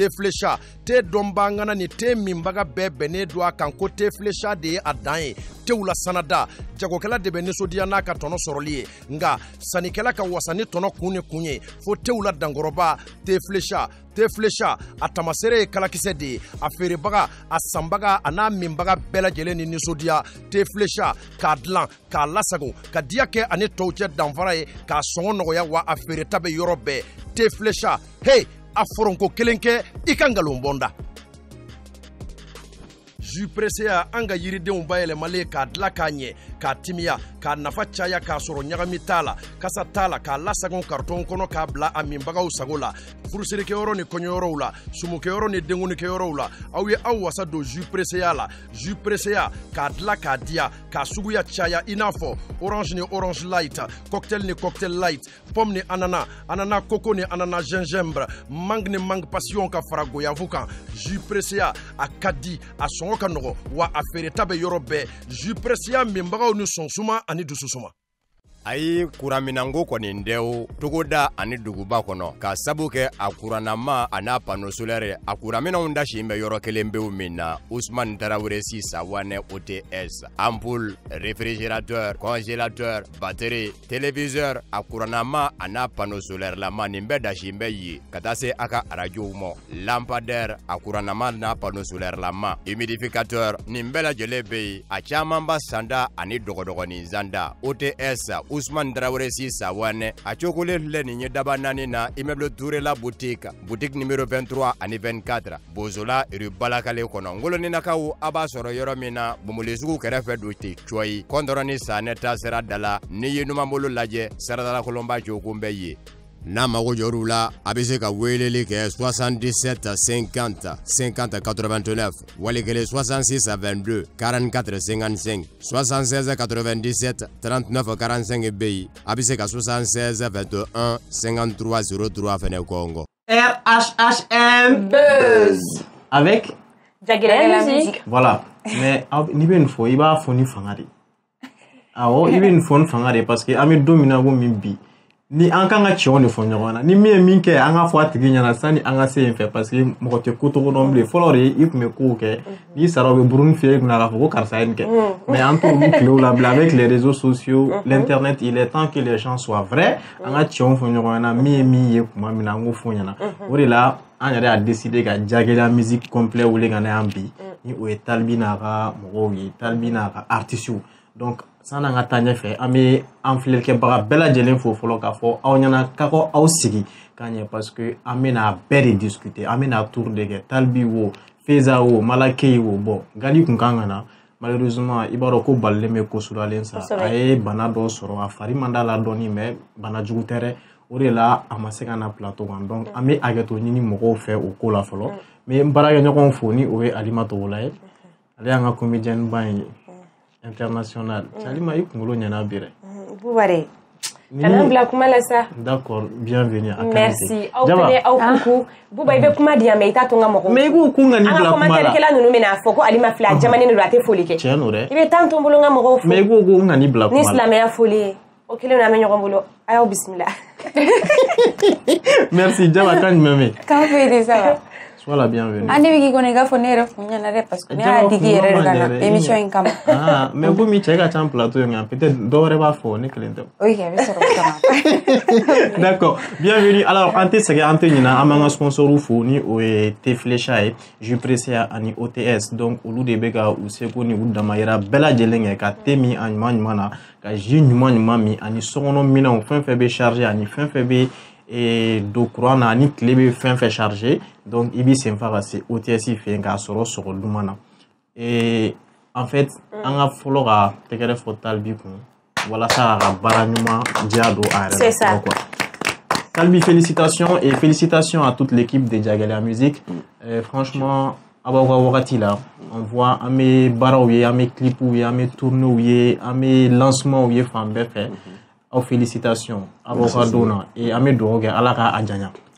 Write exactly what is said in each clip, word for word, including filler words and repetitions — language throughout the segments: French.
te flesha te dombangana ni te mimbaga bebe ne do akan ko te flesha de adan te wula sanada jagokela de benisodia na ka tono soroli nga sanikela ka wasani tono kune kunye fo te wula dangoroba te flesha te flesha atamasere kalakise de afere baga asambaga ana mimbaga bela jele ni nisodia te flesha kadlan ka lasago ka diake ani tawche danfara ka songo noya wa afere tabe yorobe te flesha hey aforonko kelenke ikangalum bonda ju presea anga yiridenw bayele male ka dla kanye ka timia ka nafa caya ka soro nyagami tala kasa tala ka lasagon karton kono ka bla amimbaga usagola furusiri ke yoro ni konyoro ula sumu ke yoro ni denguni ke yoro ula awie aw wasa do ju presea la ju presea ka dla ka dia ka suguya caya inafo orange ni orange light cocktail ni cocktail light pomme ni anana anana coco ni anana gingembre mangue ni mangue passion ka farago ya vukan ju presea akadi ason kanogo wa afere tabe yorobe ju presia mimbaga nu sonsuma ani dususuma ayi kuraminango koni ndeu tugoda ani duguba kono ka sabuke akuranama ana pano solaire akuramina unda shimbe yoro kelembeu mina Ousmane Traoré sisa wane O T S ampoule réfrigérateur congélateur batterie téléviseur akuranama ana pano solaire la manimbe da shimbe yi katase aka radio mo lampadaire akuranama na pano solaire la ma humidificateur nimbela jelebe achamamba sanda ani dogodogoni zanda O T S Ousmane Traoré sisa wane achokole leni nye daba nani na immeuble Touré la boutique boutique numéro vingt-trois ani vingt-quatre Bozola rue Balakale kono ngolo ni nakawu aba soro yoro mina bumulisugu kerefe duti choi kondoroni saneta sera dala ni yinuma molo laje sera dala kolomba jokumbe yi na mago jorula abise ka welele ke soixante-dix-sept cinquante cinquante quatre-vingt-neuf walikele soixante-six vingt-deux quarante-quatre cinquante-cinq soixante-seize quatre-vingt-dix-sept trente-neuf quarante-cinq B abise ka soixante-seize vingt et un cinquante-trois zéro trois fene Congo R H H M Buzz avec Jagela la musique. Voilà, mais ni ben fo iba fo ni fangari awo ibin fo fangari parce que ami domina go mimbi ni ankanga chione fo nyona ni mi minke anga fo atigi nyana sani anga se fait parce que mo te ko to nombre folore ip me ko ke ni sarobe burun fe na la fo karsa enke mais en tout clos la avec les réseaux sociaux l'internet il est temps que les gens soient vrais anga chion fo nyona mi mi ye kuma mina ngo fo nyana ori la anya a décidé ka Jagela musique complet ou les gana ambi ni o etalbina ka mo yi talbina ka artiste donc ça n'a pas tanya fait ami enfler ke baga bela jelen fo folo ka fo aw nyana ka ko aw sigi kanye parce que amena bere discuter amena tour de ge talbi wo feza wo malake wo bon gali kun kangana malheureusement ibaro ko balle me ko suralen sa ay bana do soro afari mandala doni me bana jugutere ore la amaseka na plateau donc ami ageto nyini moko fe o ko la folo mais mbara nyakon foni o alimato wolaye ale anga comédien bany international. Salima ikungolo nyana bire. Boubare. Kana bla kuma la sa. D'accord, bienvenue à Kanté. Merci. Au tene au kuku. Bouba ibe kuma dia me ita tonga moko. Mais ku kunga ni bla kuma. Anga commentaire kela nunu mena foko alima fla jamani ni rate folike. Tiens ore. Ibe tanto mbulonga moko. Mais ku kunga ni bla kuma. Ni islam ya folie. Okele na menyo mbolo. Ayo bismillah. Merci Jaba kan meme. Comment fait ça? Sois la bienvenue. Andi wiki konega fonero funyana parce que ni a digi erega émission income. Ah, mais vous mi cheka cham plateau nga peut-être dore ba fo ni klento. Oui, mais c'est D'accord. Bienvenue. Alors ante sege ante nyina amanga sponsor ou fo ni o te flecha e je pressé ani O T S donc olu de bega ou seko ni udama yera bela jelenge ka temi an mana ka ji nyuma nyuma mi ani songono mina on fin fe be charger ani fin fe be et do croix na ni clé fin fait charger donc ibi semfa c'est O T S fait nga soro soro dumana et en fait on a flora tekere fotal bi kun voilà ça ra baranyuma diado a c'est ça quoi. Talbi, félicitations et félicitations à toute l'équipe de Jagela Musique. Et franchement abawa wakati là on voit à mes barawye à mes clips ou à mes tournées à mes lancements ou femme fait. Aux félicitations à Bokadona et à mes drogues à la Adjanya.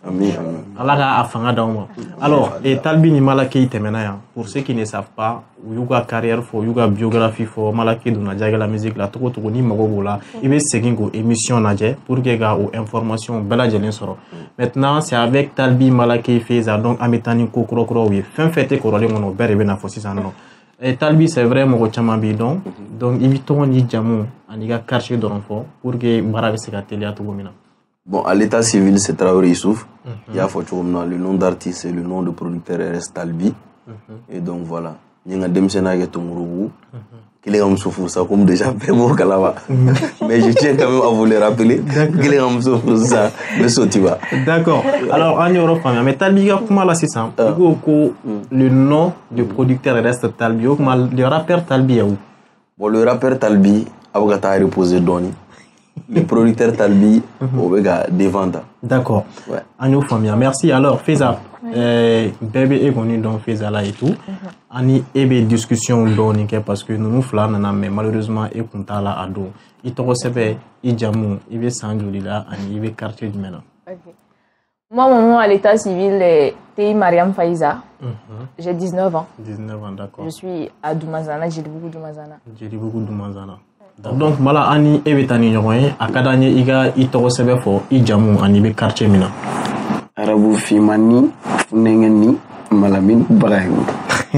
Amin, amin. Allah ka a fanga d'aw ma. Alors, et Talbi ni Malaki tɛmɛna yan. Pour ceux qui ne savent pas, u y'u ka carrière fɔ, u y'u ka biographie fɔ, Malaki donna Jagɛla musique la togo togo ni mago b'o la, i bɛ segin k'o émission lajɛ pour que ka o information bɛɛ lajɛlen sɔrɔ. Maintenant, c'est avec Talbi Malaki Feza, donc an bɛ taa ni ko kura kuraw ye. Fɛn fɛn tɛ kɔrɔlen kɔnɔ, o bɛɛ de bɛ na fɔ sisan nɔ. Et Talbi, c'est vrai, mɔgɔ caman b'i dɔn. Donc, i bɛ tɔgɔ ni jamu ani ka quartier dɔrɔn fɔ pour que baara bɛ se ka teliya cogo min na. Bon, à l'état civil, c'est Traoré Issouf. Mm-hmm. Il y a Fochomna, le nom d'artiste et le nom de producteur reste Talbi. Mm-hmm. Et donc voilà. Il y a des gens qui sont qui ont souffert ça comme déjà fait mon calava. Mais je tiens quand même à vous le rappeler. Qui ont souffert ça, le sotiva. D'accord. Alors, en Europe, mais Talbi, comment là c'est ça? Le nom du producteur reste Talbi. Le rappeur Talbi est où? Bon, le rappeur Talbi, Abogata a reposé Doni. Le producteur Talbi, au Vega devant. D'accord. Ouais. Agneau famille. Merci. Alors, Feza, euh, bébé est connu dans Feza là et tout. Ani ebe discussion doni ke parce que nous nous flanana mais malheureusement et konta la ado. I toko sebe i jamu i be sanjoli là ani i be quartier du mena. OK. Moi maman à l'état civil Tei Mariam Faiza. Mm-hmm. J'ai dix-neuf ans. dix-neuf ans, d'accord. Je suis à Doumazana, j'ai beaucoup Doumazana. J'ai beaucoup Doumazana. Donc mala ani ebe tani nyoy akadanye iga i toko sebe fo i jamu ani be quartier mina. Arabu Fimani Nengeni Malamin Ibrahim.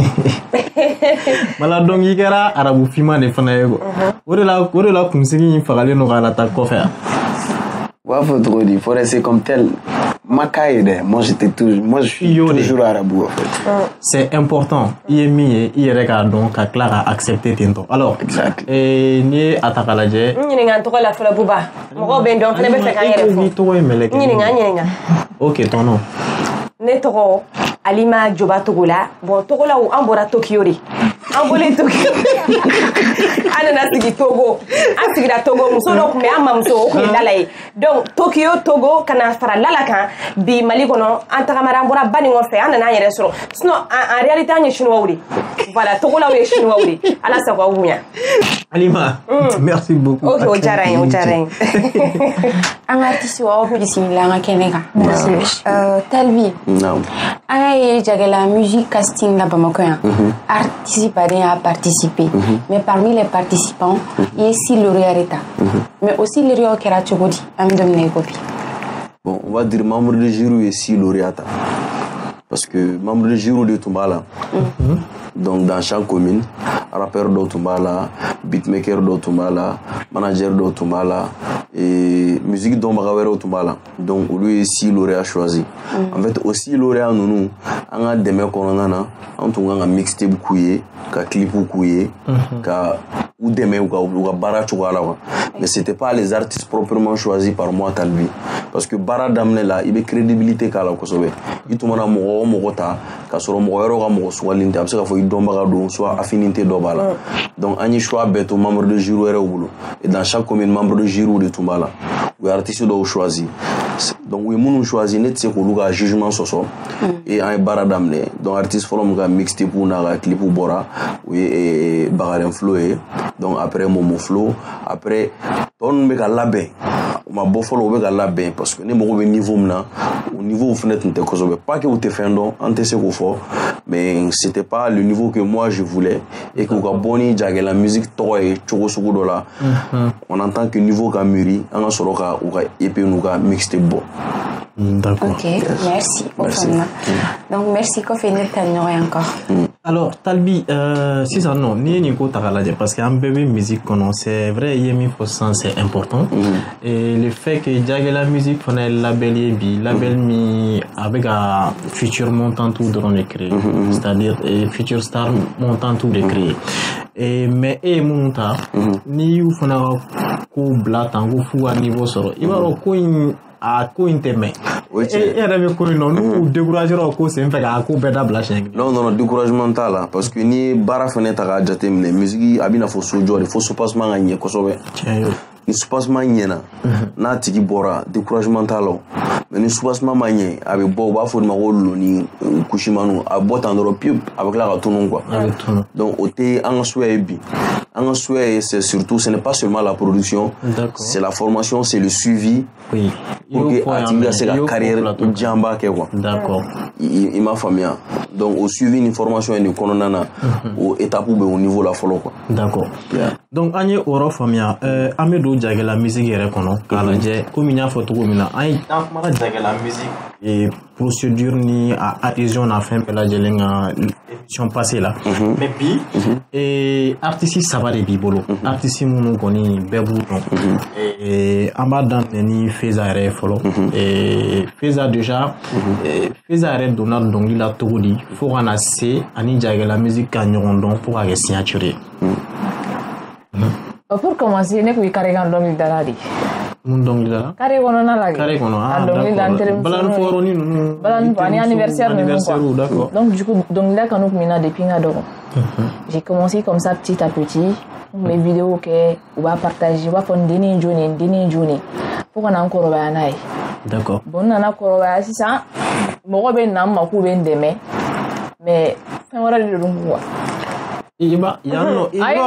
Mala donc i kɛra arabu fima de fana ye quoi. O de la o de la kunsigi in fagalen no ka la ta kɔfɛ. Ouais, faut trop dire, faut rester comme tel. Makaïde, moi j'étais toujours, moi je suis Yo toujours arabe en fait. C'est important. I est mis, i yɛrɛ k'a dɔn ka tila ka accepter tentɔ. Alors, exact. Eh, ni ye a ta k'a lajɛ. N ɲininka n tɔgɔ la fɔlɔ Buba. Mɔgɔw bɛ n dɔn, n fana bɛ fɛ k'an yɛrɛ fɔ. I tɔgɔ ye Mɛlɛkɛ. N ɲininka, n ɲininka. Ok, ton nom. Ne tɔgɔ Alima Joba Togola. Bon, Togola an bɔra Tokyo de. An bɔlen Tokyo. An nana sigi Togo. An sigira Togo. Muso dɔ tun bɛ an mamuso o tun ye Lala ye. Donc Tokyo, Togo kana fara Lala kan bi Mali kɔnɔ an tagamara an bɔra Banikɔ fɛ an nana an yɛrɛ sɔrɔ. Sinon en réalité an ye chinois de. Voilà, Togolaw ye chinois de. Ala sago aw bonya. Alima, mm. Merci beaucoup. Ok, o diyara n ye, o diyara n ye. An ka artiste aw bisimila an ka kɛnɛ kan. Merci. Euh, Talbi. Non. An y'a ye Jagɛla musique casting la Bamako yan. Artiste baden a participé. Mm-hmm. Mais parmi les participants, il y a six lauréats d'État. Mais aussi les lauréats qui ont été choisis. Ami Dominique Gopi. Bon, on va dire membre de jury et six lauréats. Parce que membre de jury de Tumbala. Mm-hmm. Donc dans chaque commune, rappeur d'Otumbala, beatmaker d'Otumbala, manager d'Otumbala et musique d'Ombagawere Otumbala. Donc lui aussi lauréat choisi. Mm. En fait aussi lauréat nous on a des mecs qu'on a on a un mixtape couillé, un clip couillé, un ou des mecs ou un bara chouala. Mais c'était pas les artistes proprement choisis par moi Talbi. Parce que bara d'amener là, il y a crédibilité qu'à la Kosovo. Il tombe dans mon mogota, qu'à ce moment où on a soit l'inter, parce qu'il faut il domba soit affinité d'obala. Donc on y choix bête aux membres de jury au boulot. Et dans chaque commune membre de jury de Tumbala, où artistes doivent choisir. Donc oui, nous choisir net c'est qu'on a jugement sur ça. Et un bara d'amener. Donc artiste forum a mixtape ou n'a clip ou bora, oui et barren flow. Donc après Momo flow, après on me ka labé. Ma beau follow be ka labé parce que ne mo be niveau na au niveau fenêtre n'était pas que vous te fait don ante ce qu'on fait mais c'était pas le niveau que moi je voulais et que ka boni jage la musique to et chogo sugo do la on entend que niveau ka mûri on soro ka ou ka épée nous ka mixtape bon. D'accord. Ok, merci. Merci. Mm. Donc merci qu'on fait notre temps encore. Mm. Alors Talbi, euh, si ça non, ni ni ko takalaje parce qu'un bébé musique qu'on c'est vrai, yemi pourcent c'est important. Mm. Et le fait que Jagɛla musique fana label bi label mm. mi avec un futur montant tout dans le créer, mm. c'est-à-dire et future star montant tout de créer. Et mais et monta mm. ni you fana ko blatan ko fu à niveau soro. Il va ko a ko inteme et yɛrɛ bɛ ko in nɔ n'u découragera o ko sen fɛ k'a ko bɛɛ dabila siɲɛ kelen. non non non découragement t'a la parce que ni baara fɛnɛ ta k'a jateminɛ musique a bɛ na fɔ sojɔ de fo soupassement ka ɲɛ kosɛbɛ. Tiɲɛ ye. Ni soupassement ɲɛna n'a tigi bɔra découragement t'a la o mais ni soupassement ma ɲɛ a bɛ bɔ u b'a fɔ de ma ko loni kusimanu a bɔ tan dɔrɔn piep a bɛ tila ka tunun quoi. Donc o tɛ an ka suya ye bi En souhait, c'est surtout, ce n'est pas seulement la production, c'est la formation, c'est le suivi. Oui. Pour que Atimia c'est la carrière Djamba quoi. D'accord. Il m'a famille. Donc au suivi une formation et une colonana au étape ou au niveau la follow quoi. D'accord. Donc anye oro famille euh Amedo Diague la musique est reconnu. Kala je comme il y a photo comme il a ay mara Diague la musique et procédure ni à adhésion na fin la jelenga émission passée là. Mais puis et artiste sabare bibolo. Artiste munu koni bebu donc. Et amada ni Feza re follow. Et Feza déjà Feza re Donald donc il a tout dit. Faut qu'on a c'est ani Diague la musique kanyon donc pour avoir signature. Pour commencer, ne kuy carré gan dongil dara di. Mun dongil dara? Carré kono na lagi. Carré kono. Ah, dongil dan terem. Balan foro ni nu. Balan ani anniversaire ni anniversaire d'accord. Donc du coup dongil la kanuk mina depuis ngado. J'ai commencé comme ça petit à petit. Mes vidéos que on va partager, on va faire dini joni, dini joni. Pour qu'on a encore ba nai. D'accord. Bon na ko ba si ça. Mo ko ben nam ma ku ben deme. Mais fin wala de lungu. Iba, il y a un autre. Est-ce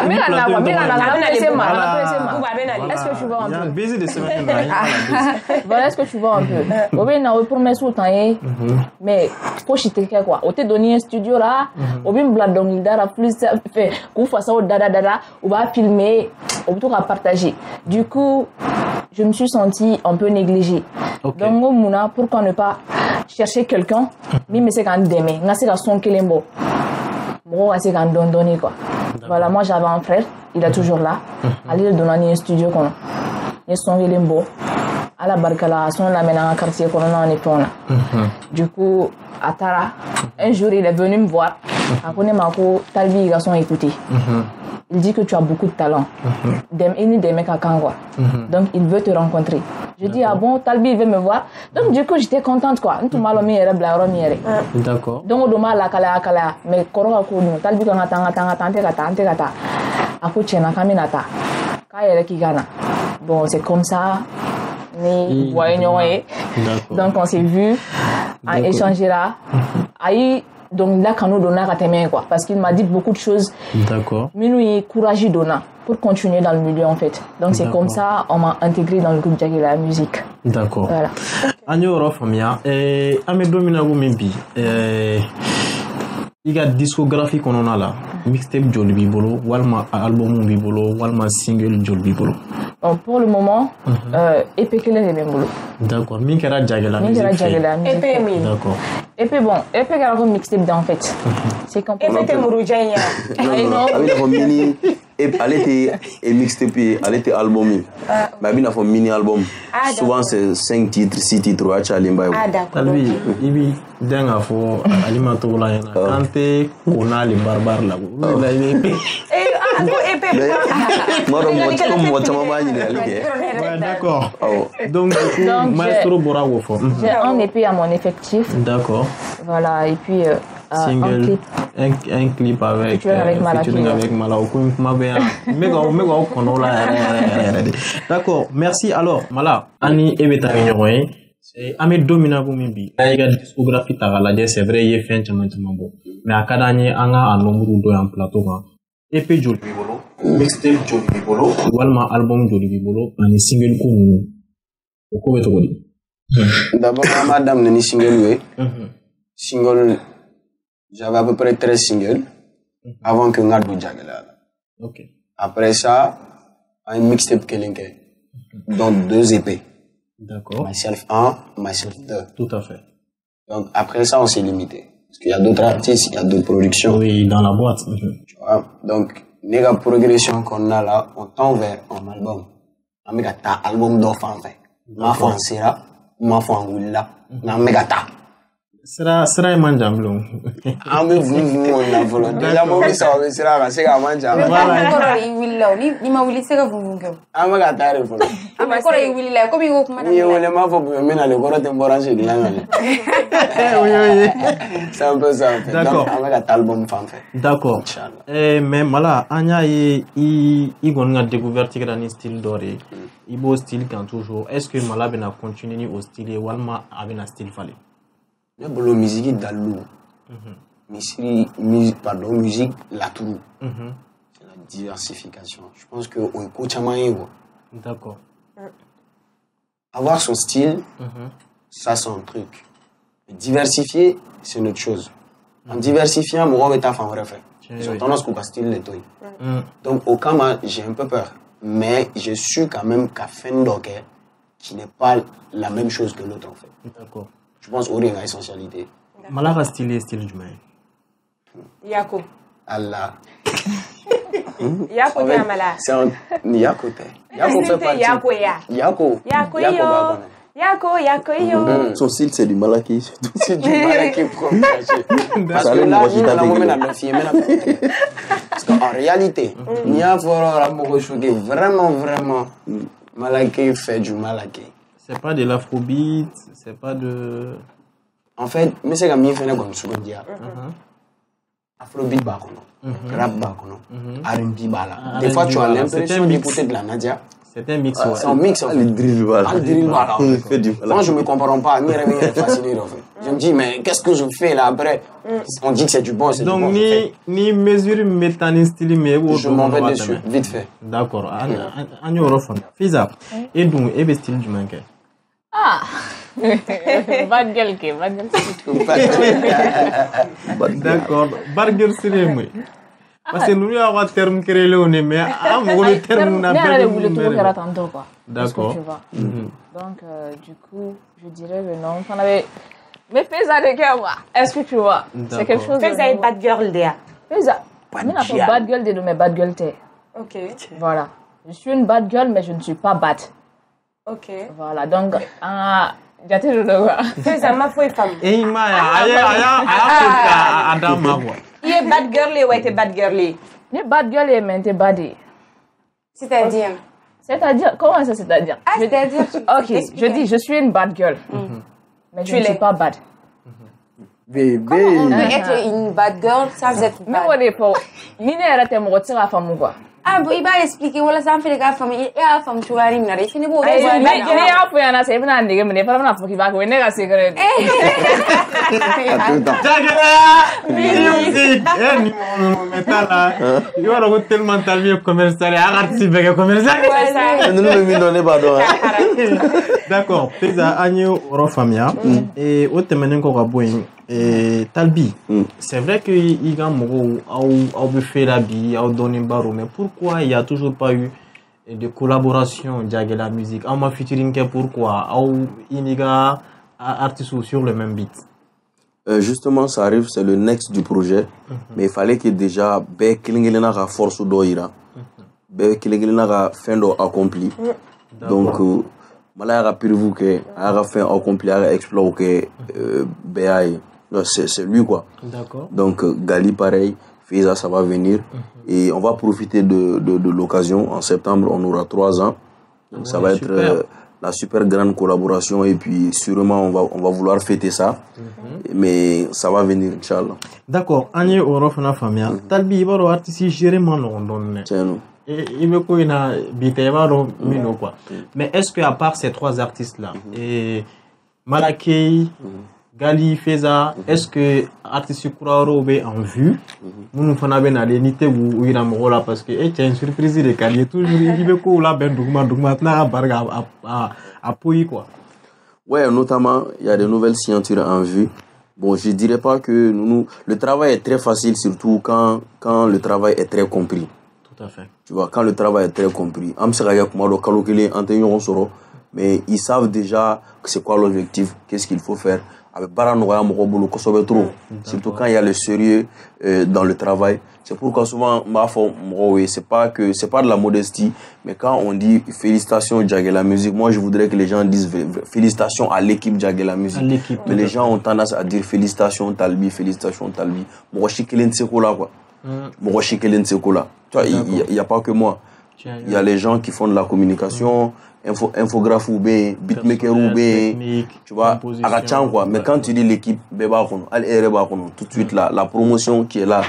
que tu vois un peu? Baiser de semaine. Voilà, est-ce que tu vois un peu? Au bien, on promet sous temps, mais faut chiter quoi? On te donne un studio là, au bien blad donc il dara plus fait, qu'on fasse ça au dada dada, on va filmer, on va partager. Du coup, je me suis sentie un peu négligée. Donc, Mouna, pourquoi ne pas chercher quelqu'un, mais c'est quand demain, c'est la son kelembo. Bon, c'est quand don donné quoi. Voilà, moi j'avais un frère, il est toujours là. Allez le donner un studio qu'on il son limbo. À la barcala, son la maintenant en quartier qu'on a en éponge. Du coup, à Tara, un jour il est venu me voir. Après Marco, Talbi il a son écouté. Il dit que tu as beaucoup de talent. Dem ini des mecs à Kangwa. Donc il veut te rencontrer. Je dis ah bon, Talbi il veut me voir. Donc du coup j'étais contente quoi. Tout mal mi era bla mi era. D'accord. Donc on demande la kala kala mais koroga ko no Talbi ko ngata ngata ngata ante kata ante kata. Aku chena kaminata. Ka era ki gana. Bon, c'est comme ça. Ni voyons. Donc on s'est vu, on a échangé là. Aïe donc là quand nous donnons à témoin quoi parce qu'il m'a dit beaucoup de choses. D'accord. Mais nous il courageux donna pour continuer dans le milieu en fait. Donc c'est comme ça on m'a intégré dans le groupe Diague la musique. D'accord. Voilà. Agnoro famia eh ame domina go membi eh il y a discographie qu'on a là mixtape joli bibolo walma album bibolo walma single joli bibolo. Bon, pour le moment, mm-hmm. euh, E P kele est bien boulot. D'accord. Min kera Diague la musique. Min kera Diague la musique. E P mi. D'accord. E P bon, E P kera comme mixtape en fait. Mm-hmm. C'est comme. E P te murujanya. Non, non. Abi na mini, elle était mixtape, elle était album. Mais abi na mini album. Souvent c'est cinq titres, six titres à chalimba. Ah d'accord. Talbi, ibi denga fo alimento la yana. Kante kona le barbar la. La E P. Eh ah, E P. Moi donc comme moi chama mani de ali. Ouais, d'accord. Donc du coup, maestro Bora Wofo. J'ai un E P à mon effectif. D'accord. Voilà, et puis euh, single, un clip. Un, un clip avec featuring avec Mala. Featuring avec Mala. D'accord, merci. Alors, Mala, Ani Ebeta Vigneron, c'est Ame Domina Bumbi. La discographie Tagalade, c'est vrai, il y a fait un chaman chamambo. Mais à Kadani, Anga, un nombre de en plateau. E P Joli Bibolo, mixtape Joli Bibolo, Walma album Joli Bibolo, un single Kounou. Pourquoi est-ce que tu D'abord, madame n'est single, oui. Single, j'avais à peu près treize singles avant que Ngadou Diague là. Ok. Après ça, un mixtape Kelinke, donc deux E P. D'accord. Myself un, Myself deux. Tout à fait. Donc après ça, on s'est limité. Parce qu'il y a d'autres artistes, il y a d'autres productions. Oui, dans la boîte. Tu vois? Donc, la progression qu'on a là, on tend vers un album. On a un album d'offre en fait. Ma foi en Sera, ma foi en Willa, na megata. Sera sera manjamlo. Ame vuvu on la volonté. Déjà mo bi sa o sera c'est ka manja. Voilà. Ni Willa ni ni ma Willa sera vuvu ngam. Ame ga tare folo. Ame ko re Willa ko bi go kuma na. Ni wole ma fo be mena le ko rote mborange de la. Oui oui. C'est un peu ça en fait. D'accord. Ame ga album fan fait. D'accord. Eh mais Mala anya i i i gon nga découverte que dans style doré. I beau style quand toujours. Est-ce que Mala bena continuer au style walma avec un style fallait? Il y a beaucoup de musique d'Alou. Musique, pardon, musique Latourou. diversification. Je pense que on écoute Chamaïgo. D'accord. Avoir son style, mm-hmm. ça c'est un truc. Diversifier, c'est une autre chose. En diversifiant, moi, je vais faire un vrai fait. J'ai tendance à style de toi. Donc, au cas j'ai un peu peur. Mais je suis quand même qu'à faire un docker qui n'est pas la même chose que l'autre en fait. D'accord. Je pense qu'il y a une essentialité. Malaka style est style du maï. Yako. Allah. Yako de Amala. C'est un Yako. Yako fait partie. Yako ya. Yako. Yako yo. Yako, Yako yo. Son style c'est du malaki. C'est du malaki propre. Parce que là, je suis Parce qu'en réalité, il y a vraiment, vraiment, malaki fait du malaki. C'est pas de l'afrobeat, c'est pas de... En fait, mais c'est comme il fait comme ce qu'on dit. Afrobeat, rap, R and B. Des fois, tu as l'impression d'écouter de la Nadia. C'est un mix. C'est un mix. Le drill, voilà. Le drill, voilà. Moi, je me comprends pas. Je me fasciné, en fait. Je me dis, mais qu'est-ce que je fais là après? On dit que c'est du bon, c'est du bon. Donc, ni, ni mesure, mais t'as un style, mais... Je m'en vais dessus, vite fait. D'accord. On y aura fond. Fisa. Et donc, et le style du manqué? Ah! Bad girl, que bad girl. D'accord. Bad girl, c'est le mot. Parce que nous avons un terme créé là, mais ah, mon le terme n'a pas de quoi. D'accord. Donc, euh, du coup, je dirais le nom. On avait... Mais Feza de quoi, moi? Est-ce que tu vois? C'est quelque chose. Feza est bad girl there. Feza. Je n'ai pas bad girl de mais bad girl t'es. Ok. Voilà. Je suis une bad girl, mais je ne suis pas bad. Ok. Voilà. Donc, ah. J'attends le devoir. Feza ma foi femme. Eh, ma, aya, aya, aya, Adam, ma voix. Il est bad girl ou est bad girl? Il est bad girl et mais t'es bad. C'est-à-dire? C'est-à-dire, comment ça c'est-à-dire? Ah, c'est-à-dire? Ok, je dis, je suis une bad girl. Mais je ne suis pas bad. Bébé. Comment on peut être une bad girl sans être bad? Mais on est pour. Ni ne rate mon retirer à femme ou quoi? Ah, bon, il va expliquer. Voilà, ça me fait les gars, femme. Et la femme, tu vas arriver. Il finit pour. Mais il y a un peu de c'est bien indiqué, mais il faut pas qu'il va connaître la sécurité. Musique. Eh, nous mettons là. Il y aura tellement de commercial. Arrête, c'est commercial. Nous ne nous donnons pas d'or. D'accord. Pesa Agneau Rofamia. Et au témoignage qu'on va boire. Et Talbi, mm. c'est vrai qu'il y a un moment où on veut faire la vie, on donne un barreau, mais pourquoi il n'y a toujours pas eu de collaboration avec la musique? On m'a featuring pourquoi? Il y a artistes sur le même beat. Euh, justement, ça arrive, c'est le next du projet, mm-hmm. mais il fallait que déjà, ben Kilingelina a force d'oira, ben Kilingelina a fin d'accompli. Donc, euh, Malaya a prévu que a fin accompli, a exploré que B A I. C'est lui quoi. D'accord. Donc Gali pareil, Feza ça va venir mm-hmm. et on va profiter de, de, de l'occasion. En septembre on aura trois ans. Donc ouais, ça va super. être euh, la super grande collaboration et puis sûrement on va, on va vouloir fêter ça. Mm-hmm. Mais ça va venir Inch'Allah. D'accord. Anye Orofna Famia. Talbi Ibaro artiste géré mon donné. Tiens nous. Et il me connaît na Bitevaro Mino quoi. Mais est-ce que à part ces trois artistes là mm-hmm. et Malakei mm-hmm. Gali Feza, est-ce que artiste Kouraoro est en vue? Nous faisons bien aller niter ou il a mon rôle parce que et une surprise de Gali toujours il veut qu'on la ben document document na barga à à Pouy quoi. Ouais, notamment il y a de nouvelles signatures en vue. Bon, je dirais pas que nous, nous le travail est très facile surtout quand quand le travail est très compris. Tout à fait. Tu vois quand le travail est très compris. Am sera ya kuma do kalokele antenyo soro mais ils savent déjà c'est quoi l'objectif, qu'est-ce qu'il faut faire. Avec Baranoya Mokobolo Kosobe trop. Surtout quand il y a le sérieux euh, dans le travail. C'est pourquoi souvent, ma femme, c'est pas que, c'est pas de la modestie, mais quand on dit félicitations Djagé la musique, moi je voudrais que les gens disent félicitations à l'équipe Djagé la musique. Mais les gens ont tendance à dire félicitations Talbi, félicitations Talbi. Mokoshi Kelen Sekola quoi. Mokoshi Kelen Sekola. Tu vois, il y a pas que moi. Il y a les gens qui font de la communication. Info, infographe ou bien, beatmaker ou bien, tu vois, Agachan quoi. Mais quand tu dis l'équipe, tout de suite la, la promotion qui est là,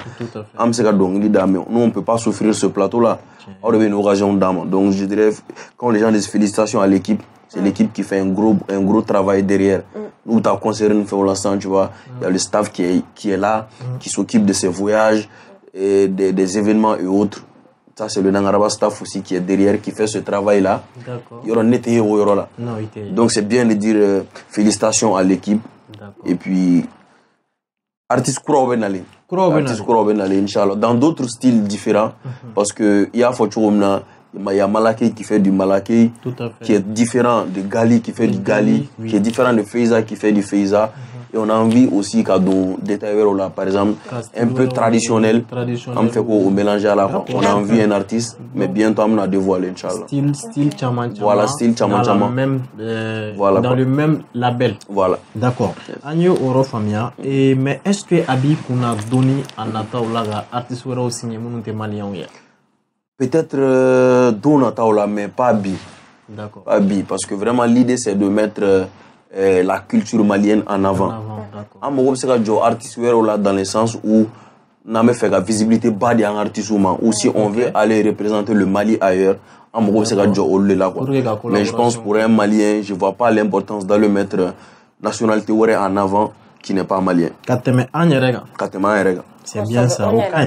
nous on peut pas souffrir ce plateau là. On devient une occasion d'âme. Donc je dirais, quand les gens disent félicitations à l'équipe, c'est l'équipe qui fait un gros, un gros travail derrière. Nous, t'as conseillé une fois au l'instant, tu vois, il y a le staff qui est, qui est là, qui s'occupe de ces voyages, et des, des événements et autres. Ça, c'est le Nangaraba staff aussi qui est derrière, qui fait ce travail-là. D'accord. Il y aura nettoyé au Yorola. Non, il était... Donc, c'est bien de dire euh, félicitations à l'équipe. Et puis, artiste Koura Benali. Artiste Koura Benali, Inch'Allah. Dans d'autres styles différents, mm-hmm. parce qu'il y a Fochurumna, il y a Malaké qui fait du Malaké, qui est différent de Gali qui fait du Gali, oui. qui est différent de Feiza qui fait du Feiza. Mm-hmm. Et on a envie aussi qu'à des détails là, par exemple, un peu traditionnel, on fait quoi au mélange à la fois. On a envie un artiste, mais bientôt on a dévoilé, Inch'Allah. Style, style Chaman Chama. Voilà, style Chaman Chama. Dans, le même, euh, voilà, dans le même label. Voilà. D'accord. Agnew Oro Famia. Et, mais est-ce que Abi qu'on a donné à Nata Olaga, artiste ou signé mon malien? Peut-être euh, Donata Ola, mais pas Abi. D'accord. Pas Abi, parce que vraiment l'idée c'est de mettre. Euh, Euh, la culture malienne en avant. En avant c'est que artiste là dans le sens où n'a pas fait la visibilité bas d'un artiste ou si on veut aller représenter le Mali ailleurs, en gros c'est que Joe là quoi. Mais je pense pour un Malien, je vois pas l'importance de le mettre nationalité en avant qui n'est pas malien. Kateme Anyerega. Kateme Anyerega. C'est bien ça.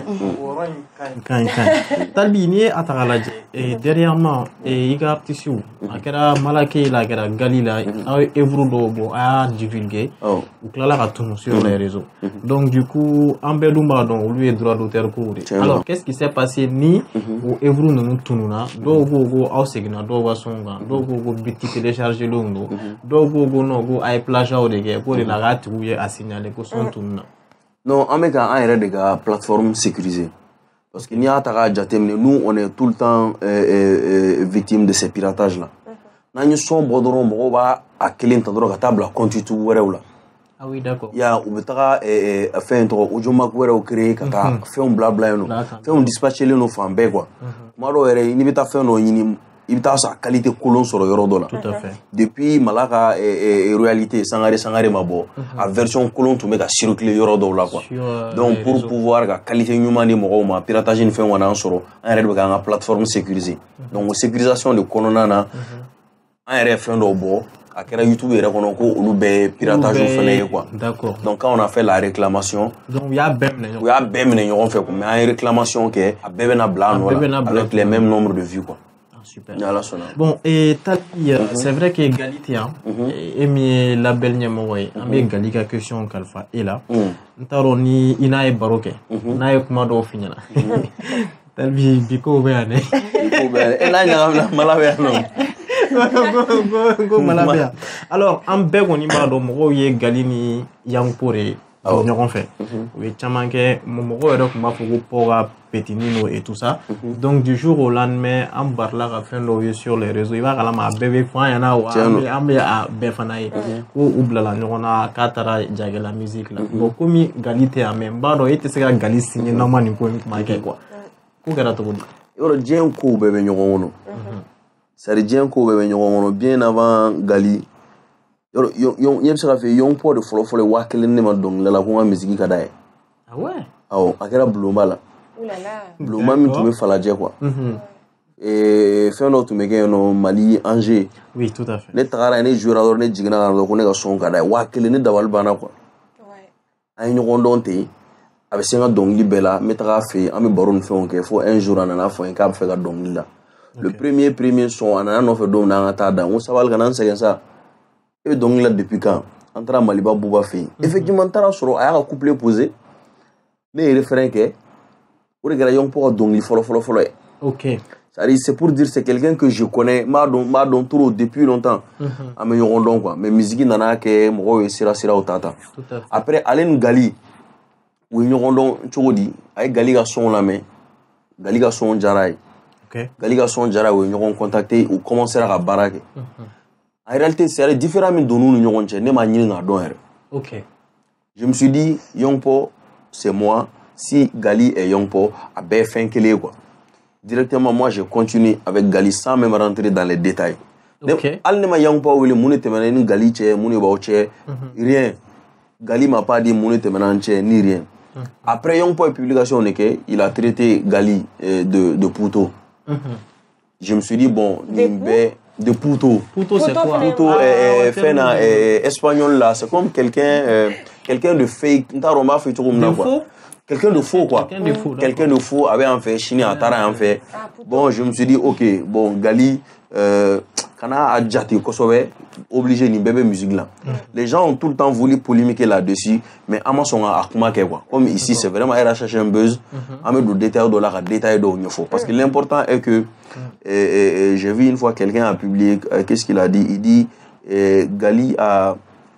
Quand Talbi ni atagalaje et dernièrement et iga artiste ou akera Malaké la akera Galila a evru do bo a divulgué ou klala ka tunu sur les réseaux. Donc du coup Ambedumba donc lui est droit d'auteur couru. Alors qu'est-ce qui s'est passé ni ou evru no tununa do go go au segna do wa songa do go go biti télécharger longo do go go no go ay plagia o de ge pour la rat ou a signaler ko son tununa. Non, en mec, un erreur de la plateforme sécurisée. Parce qu'il y a nous, on est tout le temps euh, euh, victime de ces piratages-là. Nous sommes borderon, on va à quel endroit la table continue tout là. Ah oui, d'accord. Il y a où betara fait un truc, aujourd'hui on va créer, fait un blabla, fait un dispatcher les nos femmes, quoi. Maro est, il n'y a pas fait un il y a sa qualité colon sur le euro là. Tout à fait. Depuis Malaka et, et réalité sangare sangare mabo a version colon to mega circuler euro là quoi. Donc pour réseau. Pouvoir la qualité humaine de mo ma piratage une fait on a soro un rebe ga plateforme sécurisée. Donc sécurisation de colonna na un rebe fait ndo bo a kera YouTube et reconnaît ko olu be piratage au fenêtre quoi. D'accord. Donc quand on a fait la réclamation donc il y a bem ne il y a bem ne on fait mais une réclamation que a bebe na blanc avec les mêmes nombres de vues quoi. Super. Bon, et Tali, mm-hmm. c'est vrai que Égalité, hein, mm-hmm. et mi label Niamoy, mais Galika question Kalfa est là. Ntaro ni ina e baroke, na e kuma do finyana. Tali biko beane. Biko beane. Et là, il y a la malabia non. Go go malabia. Alors, en bego ni ba do mo ye Galini Yampore. Oh. Nous fait. Oui, Tchamanke, mon kuma fugu pora petinino et tout ça. Mm-hmm. Donc du jour au lendemain, en barla a fait l'oeil sur les réseaux. Il va à ma bébé point yana ou ambe à befanaï ou oublala nous on a katara jage la musique là. Bon comme Galite a même baro et c'est que Gali signé normalement ni ko marqué quoi. Ko gara to bon. Yoro dien ko bébé nyono. Ça dien ko bébé nyono bien avant Gali. Yo yo yo yem sera fait yon po de folo folo wa kelen ne ma dong la la ko musique ka dai. Ah ouais. Ah oh, akera Bluma là. Ouh là là. Bluma mi tu me falaje quoi. Mhm. Et fait un autre mec no Mali Angers. Oui, tout à fait. Ne tagara ne joueur ne jigna ko ne ka son ka dai wa kelen ne dawal bana quoi. Ouais. Ay ñu ko ndonté avec senga dong li bela mettra fait am baron fait on que faut un jour en ana faut un cap fait ka dong là. Le premier premier son ana no fait dong na ta da on saval ganan c'est ça. Et donc là depuis quand entre Maliba Bouba fait effectivement tara soro aya couplé posé mais référent que pour regarder yon pour donc li follow follow follow. OK. Ça dit c'est pour dire c'est quelqu'un que je connais ma don ma don trop depuis longtemps à me rondon quoi mais musique nana que mo e sira sira otata après Alain Gali ou yon rondon chodi ay Gali ga son la main Gali ga son jaray. OK. Gali ga son jaray ou yon contacter ou commencer à baraque. En réalité, c'est différent de nous, nous avons dit, ok. Je me suis dit, Yongpo, c'est moi. Si Gali est Yongpo, à bien fin qu'il quoi. Directement, moi, je continue avec Gali sans même rentrer dans les détails. Ok. Al ne ma Yongpo, où les mounes te mènent, Gali tche, moune baoche, rien. Gali m'a pas dit moune te mènent, ni rien. Après Yongpo et publication, il a traité Gali euh, de, de Pouto. Je me suis dit, bon, Nimbe. De Pouto. Pouto, c'est quoi? Pouto ah, est fait en espagnol là. C'est comme quelqu'un euh, quelqu'un de fake. N'ta roma fait tout comme quoi. quelqu'un de faux, quoi. Quelqu'un de faux. Quelqu'un de faux avait en fait, Chini Atara en fait. Bon, je me suis dit, ok, bon, Gali, euh, Kana a Djati Kosovo, obligé ni bébé musique là. Les gens ont tout le temps voulu polémiquer là-dessus, mais Amazon a Akuma quoi. Comme ici, c'est vraiment, elle a cherché un buzz. Amé de détail de la détail de faut. Parce que l'important est que, et, et, et, j'ai vu une fois quelqu'un a publié, euh, qu'est-ce qu'il a dit? Il dit, et, Gali a,